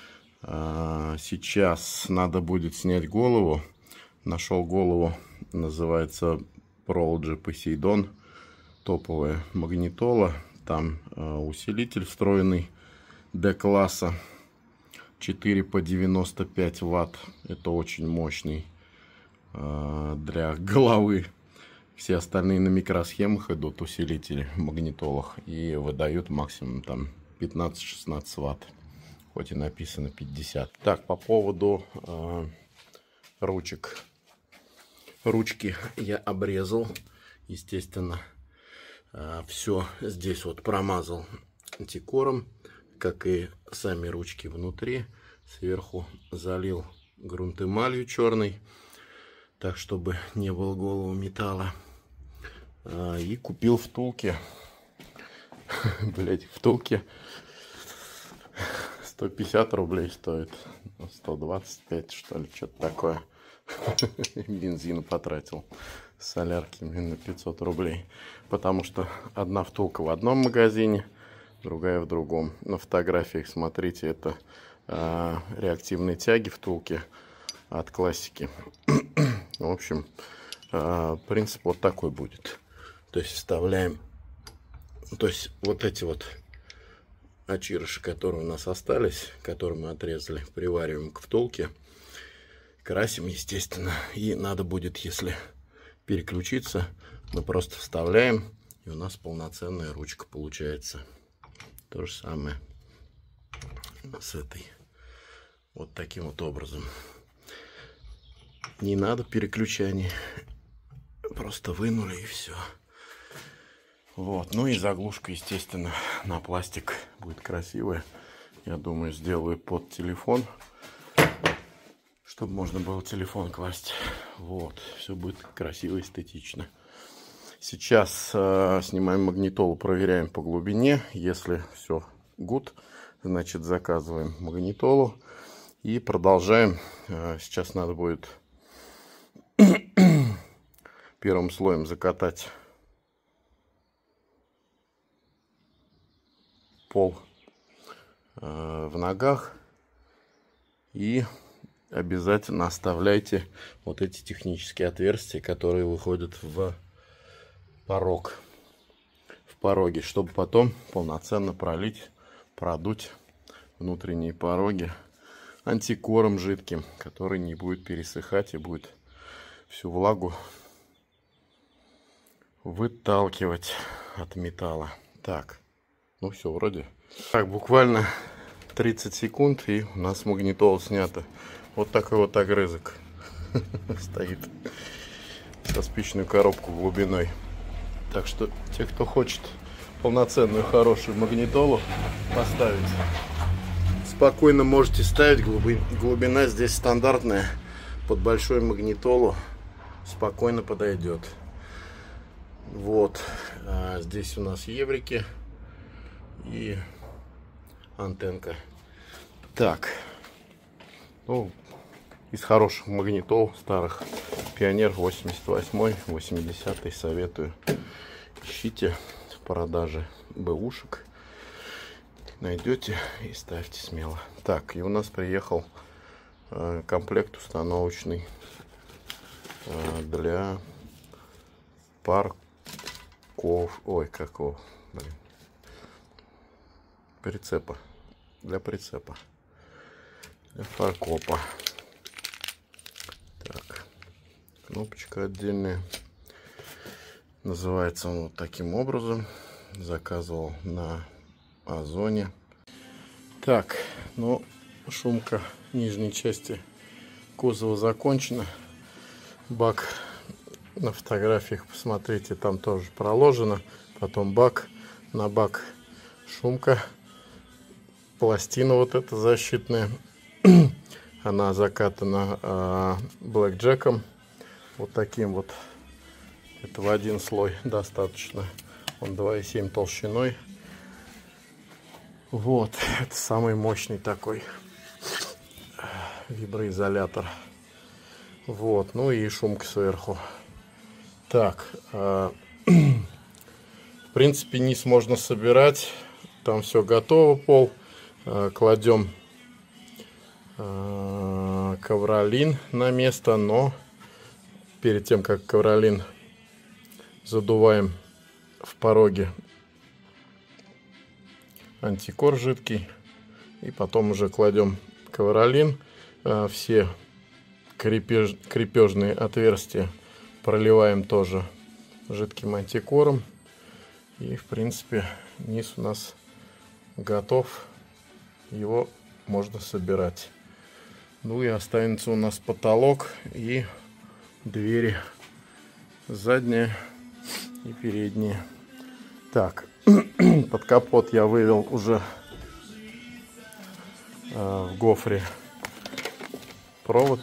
сейчас надо будет снять голову. Нашел голову, называется Prology Poseidon, топовая магнитола. Там усилитель встроенный D-класса 4 по 95 ватт. Это очень мощный для головы. Все остальные на микросхемах идут усилители в магнитолах и выдают максимум там 15-16 ватт. Хоть и написано 50. Так, по поводу ручек. Ручки я обрезал, естественно. Все здесь вот промазал антикором, как и сами ручки внутри. Сверху залил грунт-эмалью черный, так чтобы не было голого металла. И купил втулки. Блять, втулки 150 рублей стоит. 125, что ли, что-то такое. Бензина потратил. Солярки на 500 рублей. Потому что одна втулка в одном магазине, другая в другом. На фотографиях, смотрите, это реактивные тяги втулки от классики. В общем, принцип вот такой будет. То есть вставляем, то есть вот эти вот очирыши, которые у нас остались, которые мы отрезали, привариваем к втулке, красим, естественно. И надо будет, если переключиться, мы просто вставляем, и у нас полноценная ручка получается. То же самое с этой. Вот таким вот образом. Не надо переключаний. Просто вынули и все. Вот. Ну и заглушка, естественно, на пластик будет красивая. Я думаю, сделаю под телефон, чтобы можно было телефон класть. Вот. Все будет красиво, эстетично. Сейчас снимаем магнитолу, проверяем по глубине. Если все good, значит заказываем магнитолу. И продолжаем. Сейчас надо будет первым слоем закатать пол в ногах. И обязательно оставляйте вот эти технические отверстия, которые выходят в порог. В пороге, чтобы потом полноценно пролить, продуть внутренние пороги антикором жидким, который не будет пересыхать и будет всю влагу выталкивать от металла. Так, ну все, вроде. Так, буквально 30 секунд, и у нас магнитола снята. Вот такой вот огрызок стоит со спичную коробку глубиной. Так что те, кто хочет полноценную хорошую магнитолу поставить, спокойно можете ставить. Глубина здесь стандартная, под большую магнитолу спокойно подойдет. Вот, здесь у нас еврики и антенка. Так, ну, из хороших магнитол старых, Пионер 88, 80 советую. Ищите в продаже бэушек, найдете и ставьте смело. Так, и у нас приехал комплект установочный для парков, ой, какого, блин, прицепа, для прицепа, для фаркопа. Так, кнопочка отдельная. Называется он вот таким образом. Заказывал на Озоне. Так, ну, шумка нижней части кузова закончена. Бак на фотографиях, посмотрите, там тоже проложено. Потом бак, на бак шумка. Пластина вот эта защитная. Она закатана блэкджеком. Вот таким вот. Это в один слой достаточно. Он 2,7 толщиной. Вот. Это самый мощный такой виброизолятор. Вот. Ну и шумка сверху. Так. В принципе, низ можно собирать. Там все готово, пол. Кладем ковролин на место, но перед тем, как ковролин задуваем в пороге антикор жидкий, и потом уже кладем ковролин. Все крепежные отверстия проливаем тоже жидким антикором. И в принципе низ у нас готов. Его можно собирать. Ну и останется у нас потолок и двери задние и передние. Так, под капот я вывел уже в гофре провод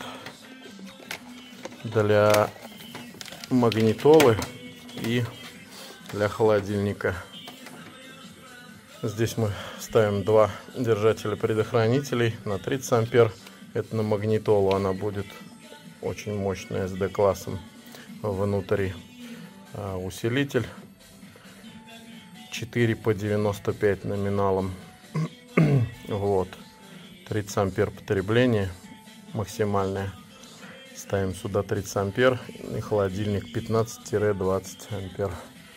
для магнитолы и для холодильника. Здесь мы ставим два держателя предохранителей на 30 ампер. Это на магнитолу, она будет очень мощная, с D-классом внутри. Усилитель 4 по 95 номиналом. Вот. 30 ампер потребление максимальное. Ставим сюда 30 ампер. И холодильник 15-20 ампер.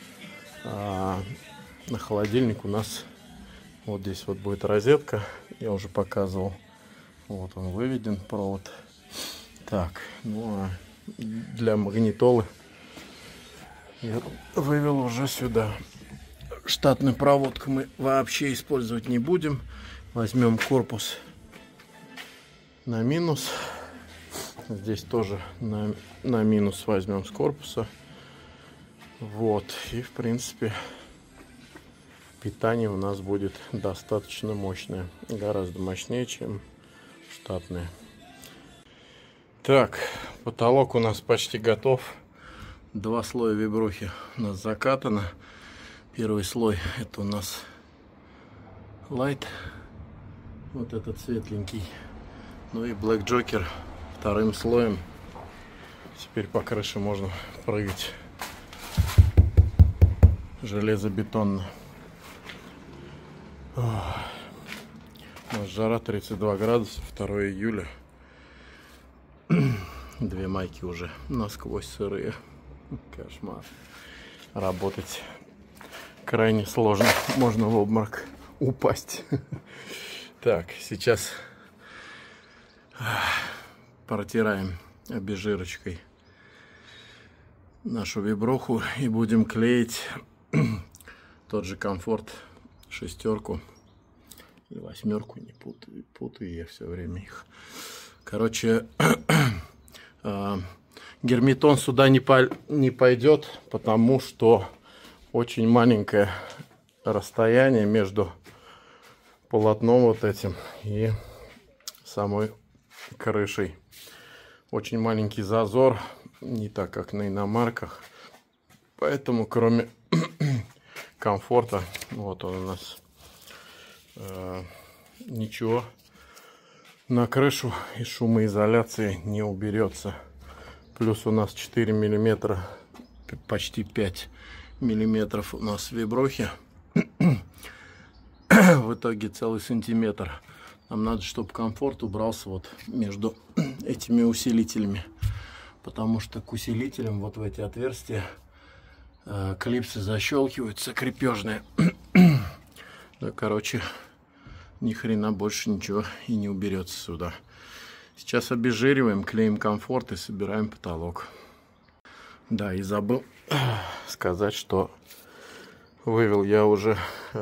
На холодильник у нас вот здесь вот будет розетка. Я уже показывал. Вот он выведен, провод. Так, ну а для магнитолы я вывел уже сюда. Штатную проводку мы вообще использовать не будем. Возьмем корпус на минус. Здесь тоже на минус возьмем с корпуса. Вот. И в принципе питание у нас будет достаточно мощное. Гораздо мощнее, чем штатные. Так, потолок у нас почти готов. Два слоя вибрухи у нас закатано. Первый слой это у нас Light, вот этот светленький. Ну и Black Joker вторым слоем. Теперь по крыше можно прыгать железобетонно. У нас жара 32 градуса, 2 июля. Две майки уже насквозь сырые. Кошмар. Работать крайне сложно. Можно в обморок упасть. Так, сейчас протираем обезжирочкой нашу виброху и будем клеить тот же комфорт, шестерку и восьмерку. Не путаю я все время их. Короче, герметон сюда не пойдет, потому что очень маленькое расстояние между полотном вот этим и самой крышей. Очень маленький зазор, не так как на иномарках. Поэтому кроме комфорта, вот он у нас, ничего на крышу из шумоизоляции не уберется. Плюс у нас 4 миллиметра, почти 5 миллиметров у нас виброхи. В итоге целый сантиметр. Нам надо, чтобы комфорт убрался вот между этими усилителями. Потому что к усилителям вот в эти отверстия клипсы защелкиваются, крепежные. Да, короче, ни хрена больше ничего и не уберется сюда. Сейчас обезжириваем, клеим комфорт и собираем потолок. Да, и забыл сказать, что вывел я уже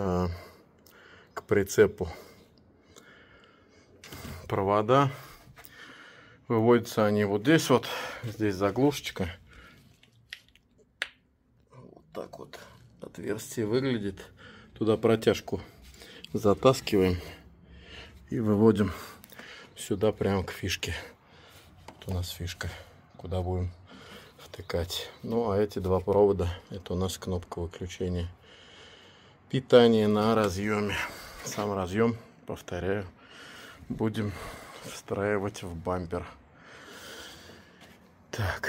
к прицепу провода. Выводятся они вот здесь вот. Здесь заглушечка. Вот так вот отверстие выглядит. Туда протяжку затаскиваем и выводим сюда прямо к фишке. Вот у нас фишка, куда будем втыкать. Ну а эти два провода, это у нас кнопка выключения питания на разъеме. Сам разъем, повторяю, будем встраивать в бампер. Так,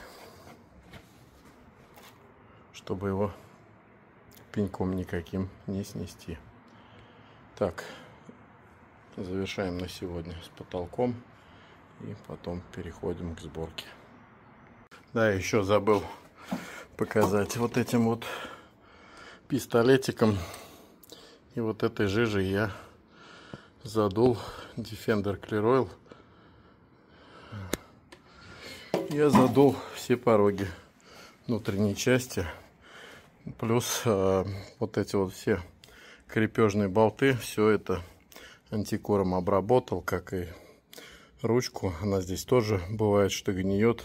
чтобы его пеньком никаким не снести. Так, завершаем на сегодня с потолком и потом переходим к сборке. Да, еще забыл показать вот этим вот пистолетиком и вот этой жижей я задул Defender Clear Oil. Я задул все пороги внутренней части. Плюс вот эти вот все крепежные болты. Все это антикором обработал, как и ручку. Она здесь тоже бывает, что гниет.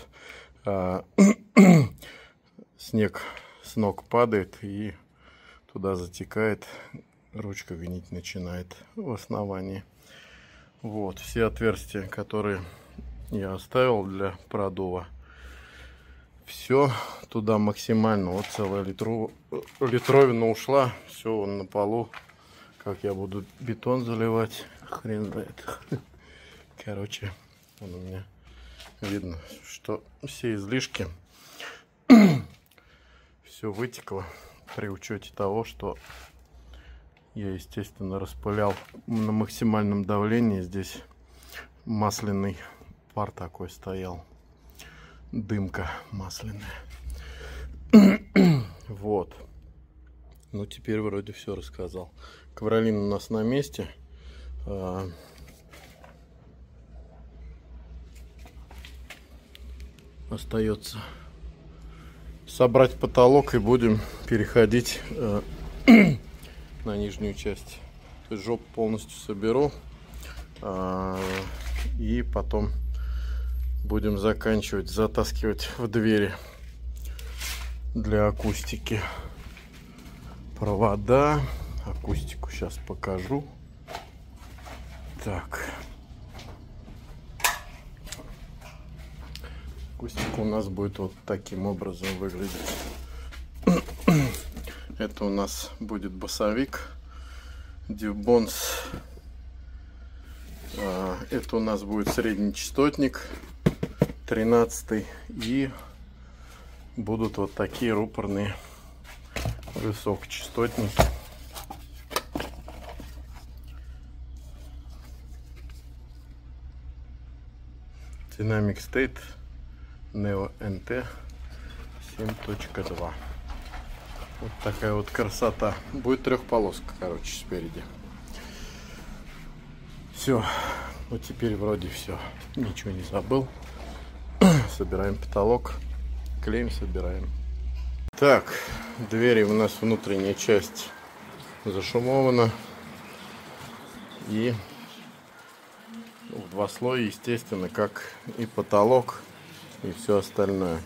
Снег с ног падает и туда затекает. Ручка гнить начинает в основании. Вот все отверстия, которые я оставил для продува. Все туда максимально. Вот целая литровина ушла. Все на полу. Как я буду бетон заливать, хрен знает. Короче, у меня видно, что все излишки, все вытекло при учете того, что я, естественно, распылял на максимальном давлении. Здесь масляный пар такой стоял, дымка масляная. Вот. Ну, теперь вроде все рассказал. Ковролин у нас на месте. Остается собрать потолок и будем переходить на нижнюю часть. То есть жопу полностью соберу и потом будем заканчивать, затаскивать в двери для акустики провода. Акустику сейчас покажу. Так. Акустика у нас будет вот таким образом выглядеть. Это у нас будет басовик Divbons. Это у нас будет средний частотник 13. И будут вот такие рупорные высокочастотники. Dynamic State Neo NT 7.2. Вот такая вот красота. Будет трехполоска, короче, спереди. Все. Вот теперь вроде все. Ничего не забыл. Собираем потолок. Клеим собираем. Так, двери у нас внутренняя часть зашумована. И в два слоя, естественно, как и потолок, и все остальное.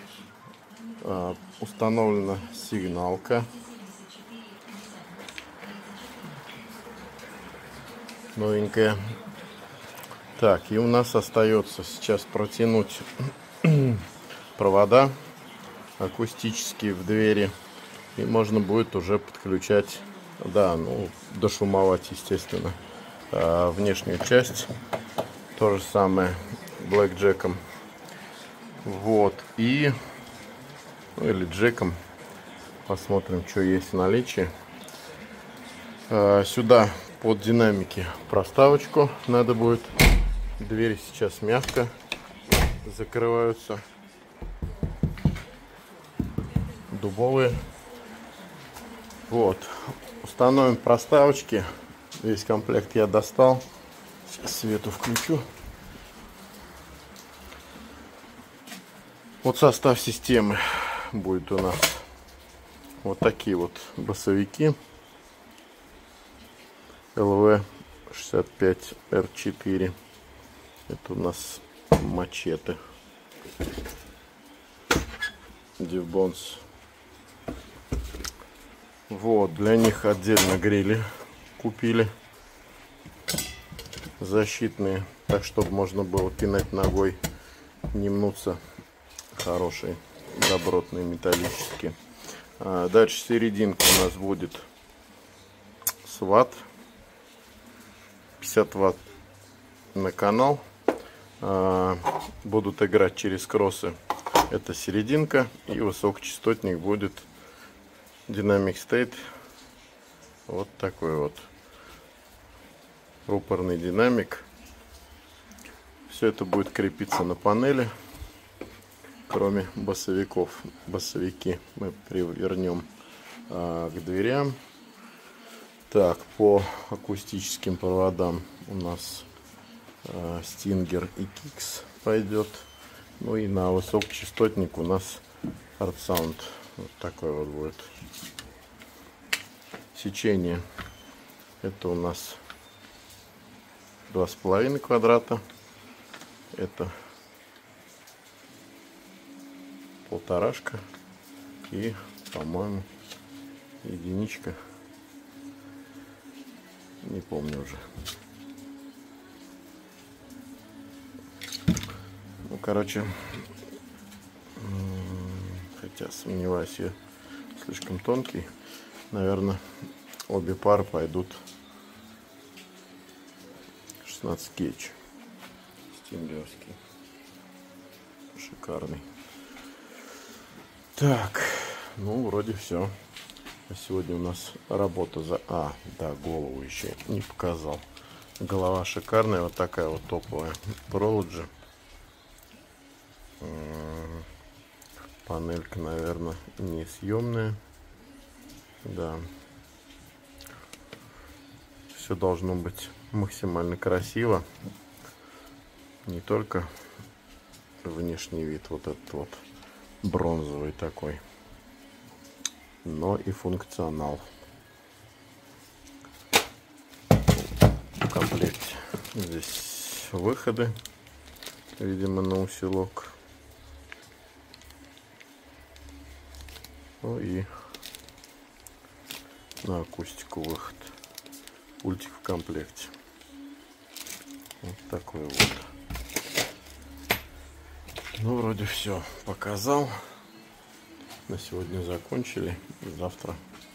Установлена сигналка. Новенькая. Так, и у нас остается сейчас протянуть провода акустические в двери. И можно будет уже подключать, да, ну, дошумовать, естественно, внешнюю часть. То же самое блэкджеком. Вот. И ну, или джеком. Посмотрим, что есть в наличии. Сюда под динамики проставочку надо будет. Двери сейчас мягко закрываются. Дубовые. Вот. Установим проставочки. Весь комплект я достал. Сейчас свету включу. Вот состав системы будет у нас. Вот такие вот басовики. LV65R4. Это у нас мачете. Divbons. Вот, для них отдельно грили купили. Защитные. Так, чтобы можно было пинать ногой, не мнуться. Хорошие, добротные, металлические. Дальше серединка у нас будет с ватт. 50 ватт на канал. Будут играть через кроссы. Это серединка. И высокочастотник будет Dynamic State. Вот такой вот рупорный динамик. Все это будет крепиться на панели. Кроме басовиков. Басовики мы привернем к дверям. Так, по акустическим проводам у нас Stinger и Kicks пойдет. Ну и на высокочастотник у нас Art Sound. Вот такой вот будет. Сечение. Это у нас 2,5 квадрата. Это полторашка. И, по-моему, единичка. Не помню уже. Ну, короче, хотя сомневаюсь, я слишком тонкий. Наверное, обе пары пойдут 16 гейдж. Стингерский. Шикарный. Так, ну, вроде все. Сегодня у нас работа за... да, голову еще не показал. Голова шикарная, вот такая вот топовая. Prology. Панелька, наверное, несъемная. Да. Все должно быть максимально красиво. Не только внешний вид вот этот вот бронзовый такой, но и функционал. В комплекте здесь выходы, видимо, на усилок. Ну и на акустику выход. Пультик в комплекте. Вот такой вот. Ну, вроде все показал. На сегодня закончили. Завтра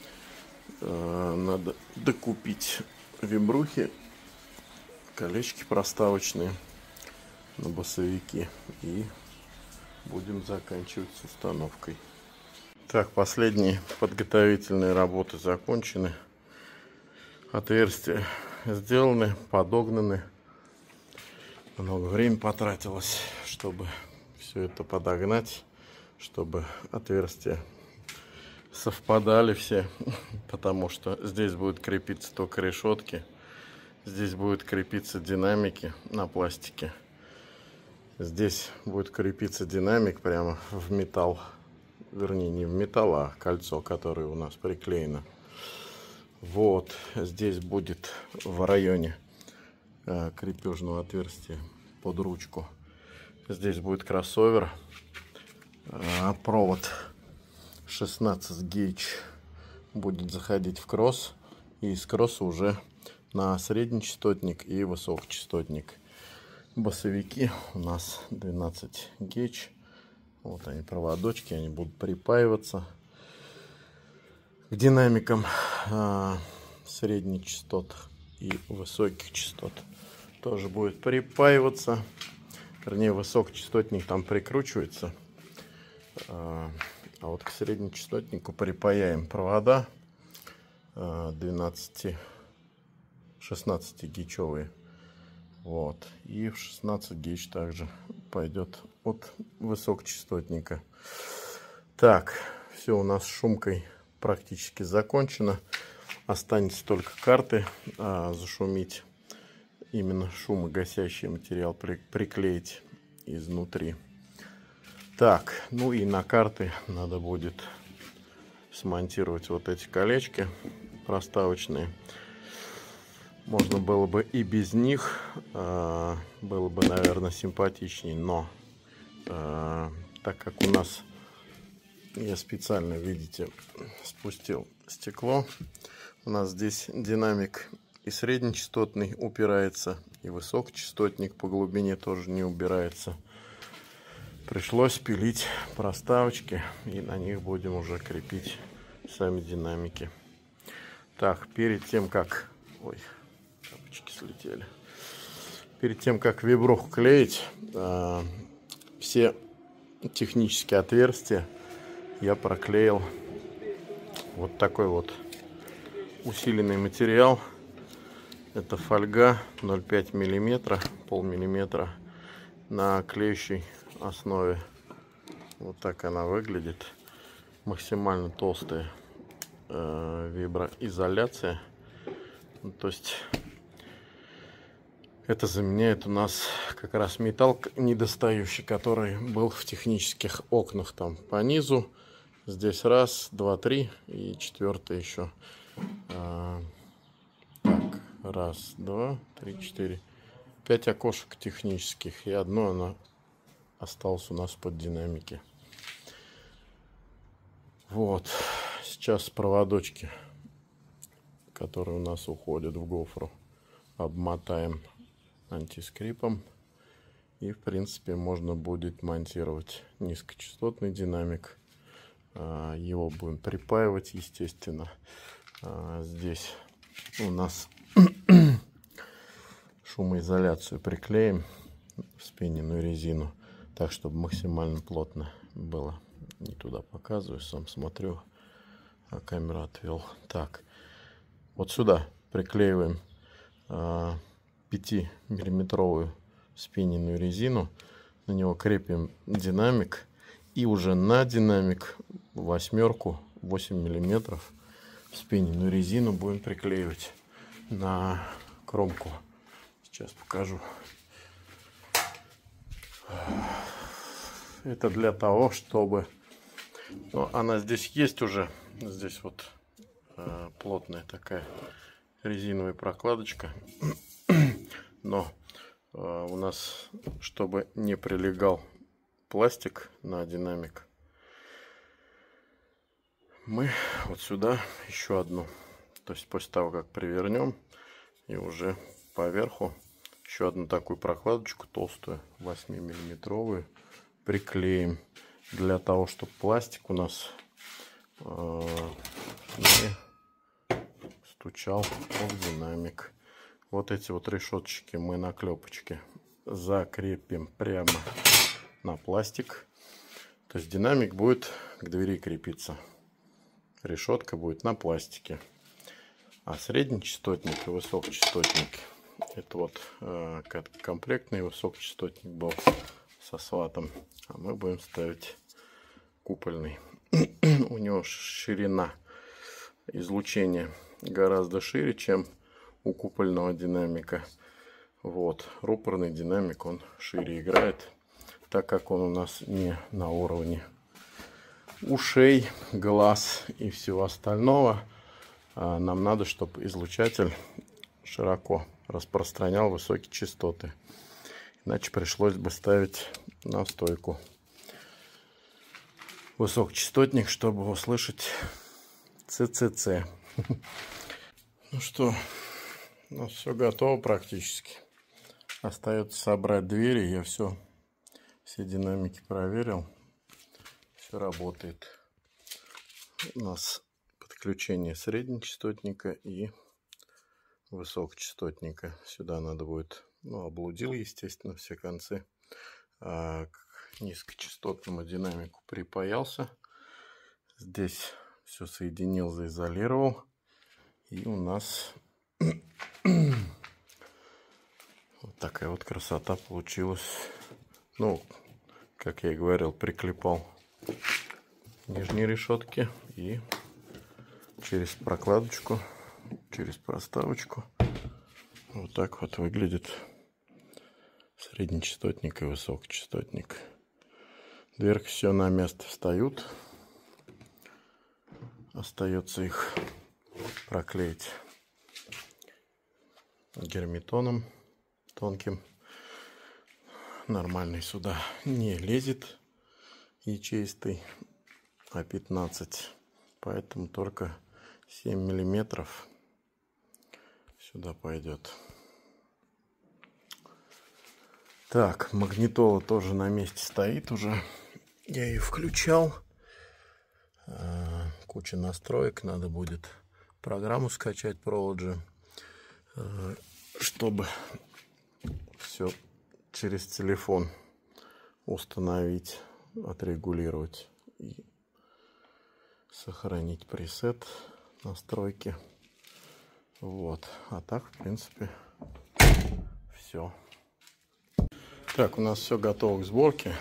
надо докупить вибрухи, колечки проставочные на басовики. И будем заканчивать с установкой. Так, последние подготовительные работы закончены. Отверстия сделаны, подогнаны. Много времени потратилось, чтобы все это подогнать, чтобы отверстия совпадали все, потому что здесь будет крепиться только решетки, здесь будет крепиться динамики на пластике, здесь будет крепиться динамик прямо в металл, вернее не в металл, а кольцо, которое у нас приклеено. Вот здесь будет в районе крепежного отверстия под ручку. Здесь будет кроссовер, провод 16 гейдж будет заходить в кросс, и из кросса уже на среднечастотник и высокочастотник. Басовики у нас 12 гейдж. Вот они, проводочки, они будут припаиваться к динамикам средних частот и высоких частот. Тоже будет припаиваться. Вернее, высокочастотник там прикручивается. А вот к среднечастотнику припаяем провода 12-16 гейджовые. Вот. И в 16 гейдж также пойдет от высокочастотника. Так, все у нас с шумкой практически закончено. Останется только карты зашумить. Именно шумогасящий материал приклеить изнутри. Так, ну и на карты надо будет смонтировать вот эти колечки проставочные. Можно было бы и без них, было бы, наверное, симпатичней, но так как у нас, я специально, видите, спустил стекло, у нас здесь динамик и среднечастотный упирается, и высокочастотник по глубине тоже не убирается. Пришлось пилить проставочки, и на них будем уже крепить сами динамики. Так, перед тем как... Ой, тапочки слетели. Перед тем как вибруху клеить, все технические отверстия я проклеил вот такой вот усиленный материал. Это фольга 0,5 мм, полмиллиметра на клеющей основе. Вот так она выглядит. Максимально толстая виброизоляция. То есть Это заменяет у нас как раз металл недостающий, который был в технических окнах там по низу. Здесь раз, два, три и четвертый еще. Так, раз, два, три, четыре. 5 окошек технических, и одно оно осталось у нас под динамики. Вот, сейчас проводочки, которые у нас уходят в гофру, обмотаем антискрипом. И в принципе можно будет монтировать низкочастотный динамик. Его будем припаивать, естественно. Здесь у нас шумоизоляцию приклеим в спинненную резину, так чтобы максимально плотно было. Не туда показываю, сам смотрю, а камеру отвел. Так, вот сюда приклеиваем 5-миллиметровую спинненную резину, на него крепим динамик, и уже на динамик 8 миллиметров спинненную резину будем приклеивать на кромку. Сейчас покажу. Это для того, чтобы... Ну, она здесь есть уже. Здесь вот плотная такая резиновая прокладочка. Но у нас, чтобы не прилегал пластик на динамик, мы вот сюда еще одну. То есть после того, как привернем, и уже поверху еще одну такую прокладочку толстую, 8-миллиметровую, приклеим, для того, чтобы пластик у нас не стучал в динамик. Вот эти вот решеточки мы на клепочке закрепим прямо на пластик. То есть динамик будет к двери крепиться, решетка будет на пластике. А средний частотник и высокочастотник, это вот комплектный высокочастотник был со сватом, а мы будем ставить купольный. У него ширина излучения гораздо шире, чем у купольного динамика. Вот, рупорный динамик, он шире играет, так как он у нас не на уровне ушей, глаз и всего остального. Нам надо, чтобы излучатель широко распространял высокие частоты. Иначе пришлось бы ставить на стойку высокочастотник, чтобы услышать ЦЦЦ. Ну что, у нас все готово практически. Остается собрать двери. Я все динамики проверил. Все работает. У нас подключение среднечастотника и высокочастотника. Сюда надо будет, облудил, естественно, все концы. А к низкочастотному динамику припаялся. Здесь все соединил, заизолировал. И у нас вот такая вот красота получилась. Ну, как я и говорил, приклепал нижние решетки и через прокладочку, через проставочку вот так вот выглядит среднечастотник и высокочастотник. Дверки все на место встают. Остается их проклеить герметоном тонким. Нормальный сюда не лезет ячеистый, а 15, поэтому только 7 миллиметров сюда пойдет. Так, магнитола тоже на месте стоит уже. Я ее включал. Куча настроек. Надо будет программу скачать Prology, чтобы все через телефон установить, отрегулировать и сохранить пресет настройки. Вот. А так, в принципе, все. Так, у нас все готово к сборке.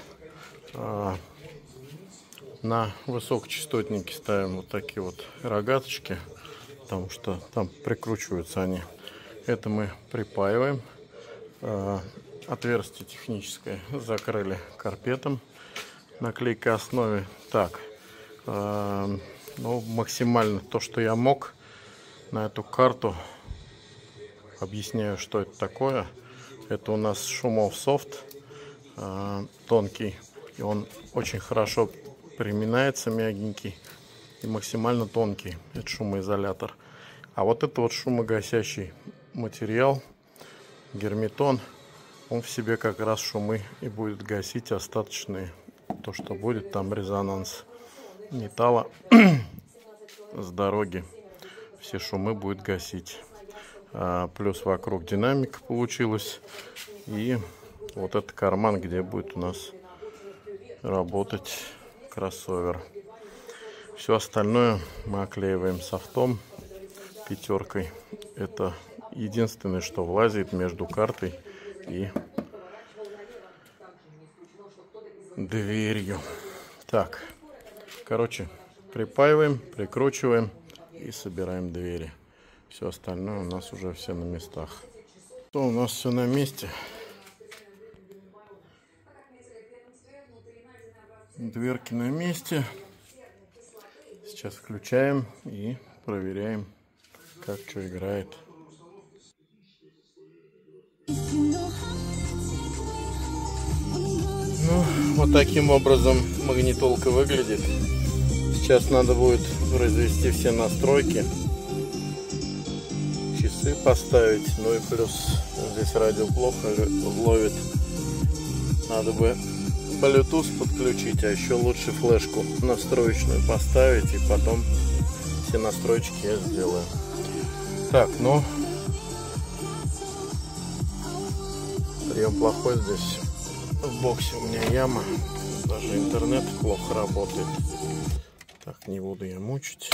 На высокочастотнике ставим вот такие вот рогаточки, потому что там прикручиваются они. Это мы припаиваем. Отверстие техническое закрыли карпетом, наклейкой основе. Так, ну, максимально то, что я мог на эту карту. Объясняю, что это такое. Это у нас Шумов софт, тонкий, и он очень хорошо приминается, мягенький и максимально тонкий. Это шумоизолятор. А вот это вот шумогасящий материал, герметон, он в себе как раз шумы и будет гасить остаточные, то, что будет там резонанс металла с дороги, все шумы будет гасить. Плюс вокруг динамика получилась, и вот этот карман, где будет у нас работать кроссовер. Все остальное мы оклеиваем софтом, пятеркой. Это единственное, что влазит между картой и дверью. Так, короче, припаиваем, прикручиваем и собираем двери. Все остальное у нас уже все на местах. То у нас все на месте. Дверки на месте. Сейчас включаем и проверяем, как что играет. Ну, вот таким образом магнитолка выглядит. Сейчас надо будет произвести все настройки, часы поставить, ну и плюс здесь радио плохо ловит. Надо бы Bluetooth подключить, а еще лучше флешку настроечную поставить, и потом все настройки я сделаю. Так, ну, прием плохой здесь. В боксе у меня яма, даже интернет плохо работает. Так, не буду я мучить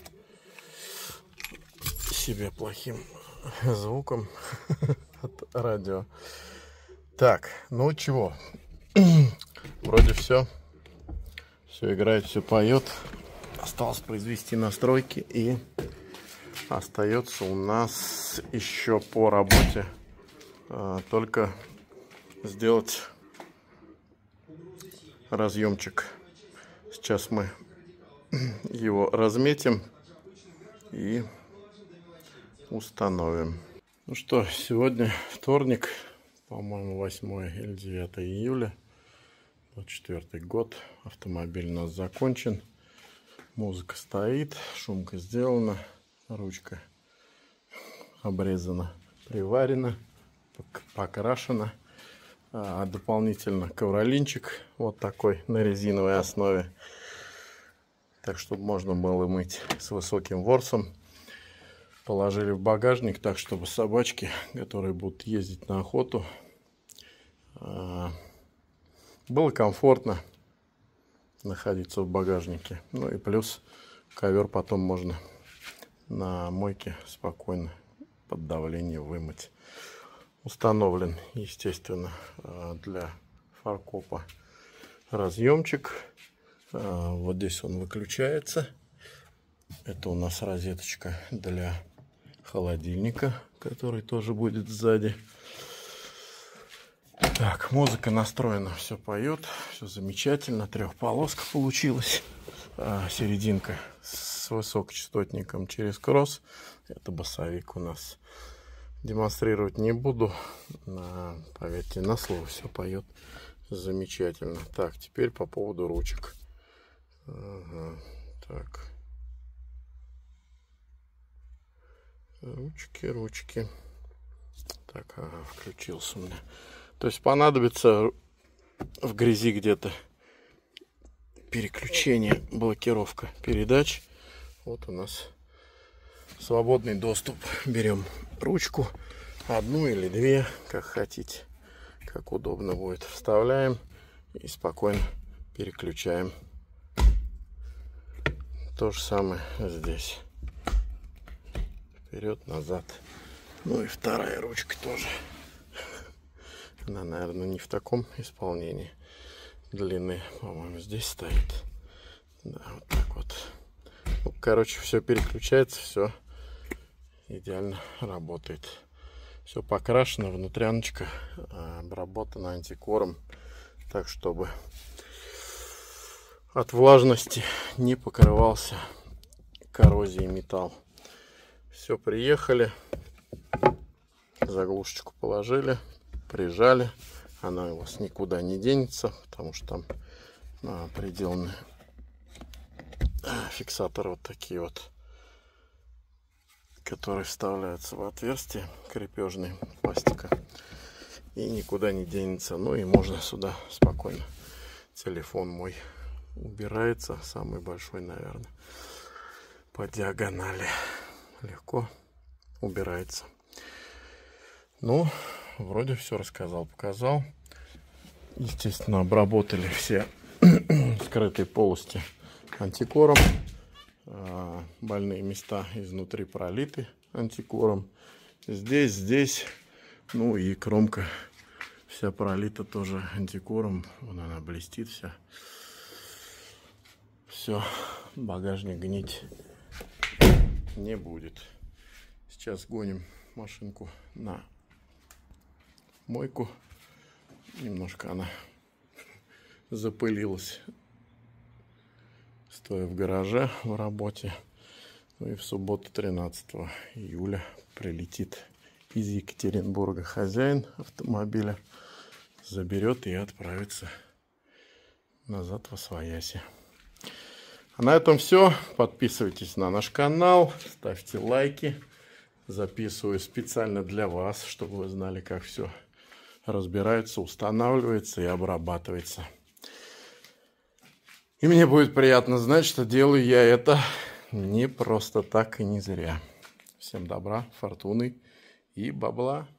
себя плохим звуком от радио. Так, ну чего, вроде все играет, все поет. Осталось произвести настройки, и остается у нас еще по работе только сделать разъемчик. Сейчас мы его разметим и установим. Ну что, сегодня вторник, по-моему, 8 или 9 июля, 24 год. Автомобиль у нас закончен. Музыка стоит, шумка сделана, ручка обрезана, приварена, покрашена. Дополнительно ковролинчик вот такой на резиновой основе, так чтобы можно было мыть с высоким ворсом. Положили в багажник, так чтобы собачки, которые будут ездить на охоту, было комфортно находиться в багажнике. Ну и плюс ковер потом можно на мойке спокойно под давлением вымыть. Установлен, естественно, для фаркопа разъемчик. Вот здесь он выключается. Это у нас розеточка для холодильника, который тоже будет сзади. Так, музыка настроена, все поет, все замечательно. Трехполоска получилась. Серединка с высокочастотником через кросс. Это басовик у нас. Демонстрировать не буду. Поверьте, на слово все поет замечательно. Так, теперь по поводу ручек. Ага, так. Ручки. Так, ага, включился у меня. То есть понадобится в грязи где-то переключение, блокировка передач. Вот у нас свободный доступ. Берем ручку, одну или две, как хотите, как удобно будет. Вставляем и спокойно переключаем. То же самое здесь. Вперед, назад. Ну и вторая ручка тоже. Она, наверное, не в таком исполнении длины. По-моему, здесь стоит. Да, вот так вот. Ну, короче, все переключается, все идеально работает. Все покрашено, внутряночка обработана антикором, так чтобы от влажности не покрывался коррозией металл. Все, приехали, заглушечку положили, прижали. Она у вас никуда не денется, потому что там приделаны фиксаторы вот такие вот, которые вставляются в отверстие крепежные пластика, и никуда не денется. Ну и можно сюда спокойно. Телефон мой убирается, самый большой, наверное, по диагонали, легко убирается. Ну, вроде все рассказал, показал. Естественно, обработали все скрытые полости антикором. Больные места изнутри пролиты антикором. Здесь, ну и кромка вся пролита тоже антикором. Вон она блестит вся. Все, багажник гнить не будет. Сейчас гоним машинку на мойку. Немножко она запылилась, стоя в гараже в работе. Ну и в субботу 13 июля прилетит из Екатеринбурга хозяин автомобиля, заберет и отправится назад во свояси. А на этом все. Подписывайтесь на наш канал, ставьте лайки. Записываю специально для вас, чтобы вы знали, как все разбирается, устанавливается и обрабатывается. И мне будет приятно знать, что делаю я это не просто так и не зря. Всем добра, фортуны и бабла.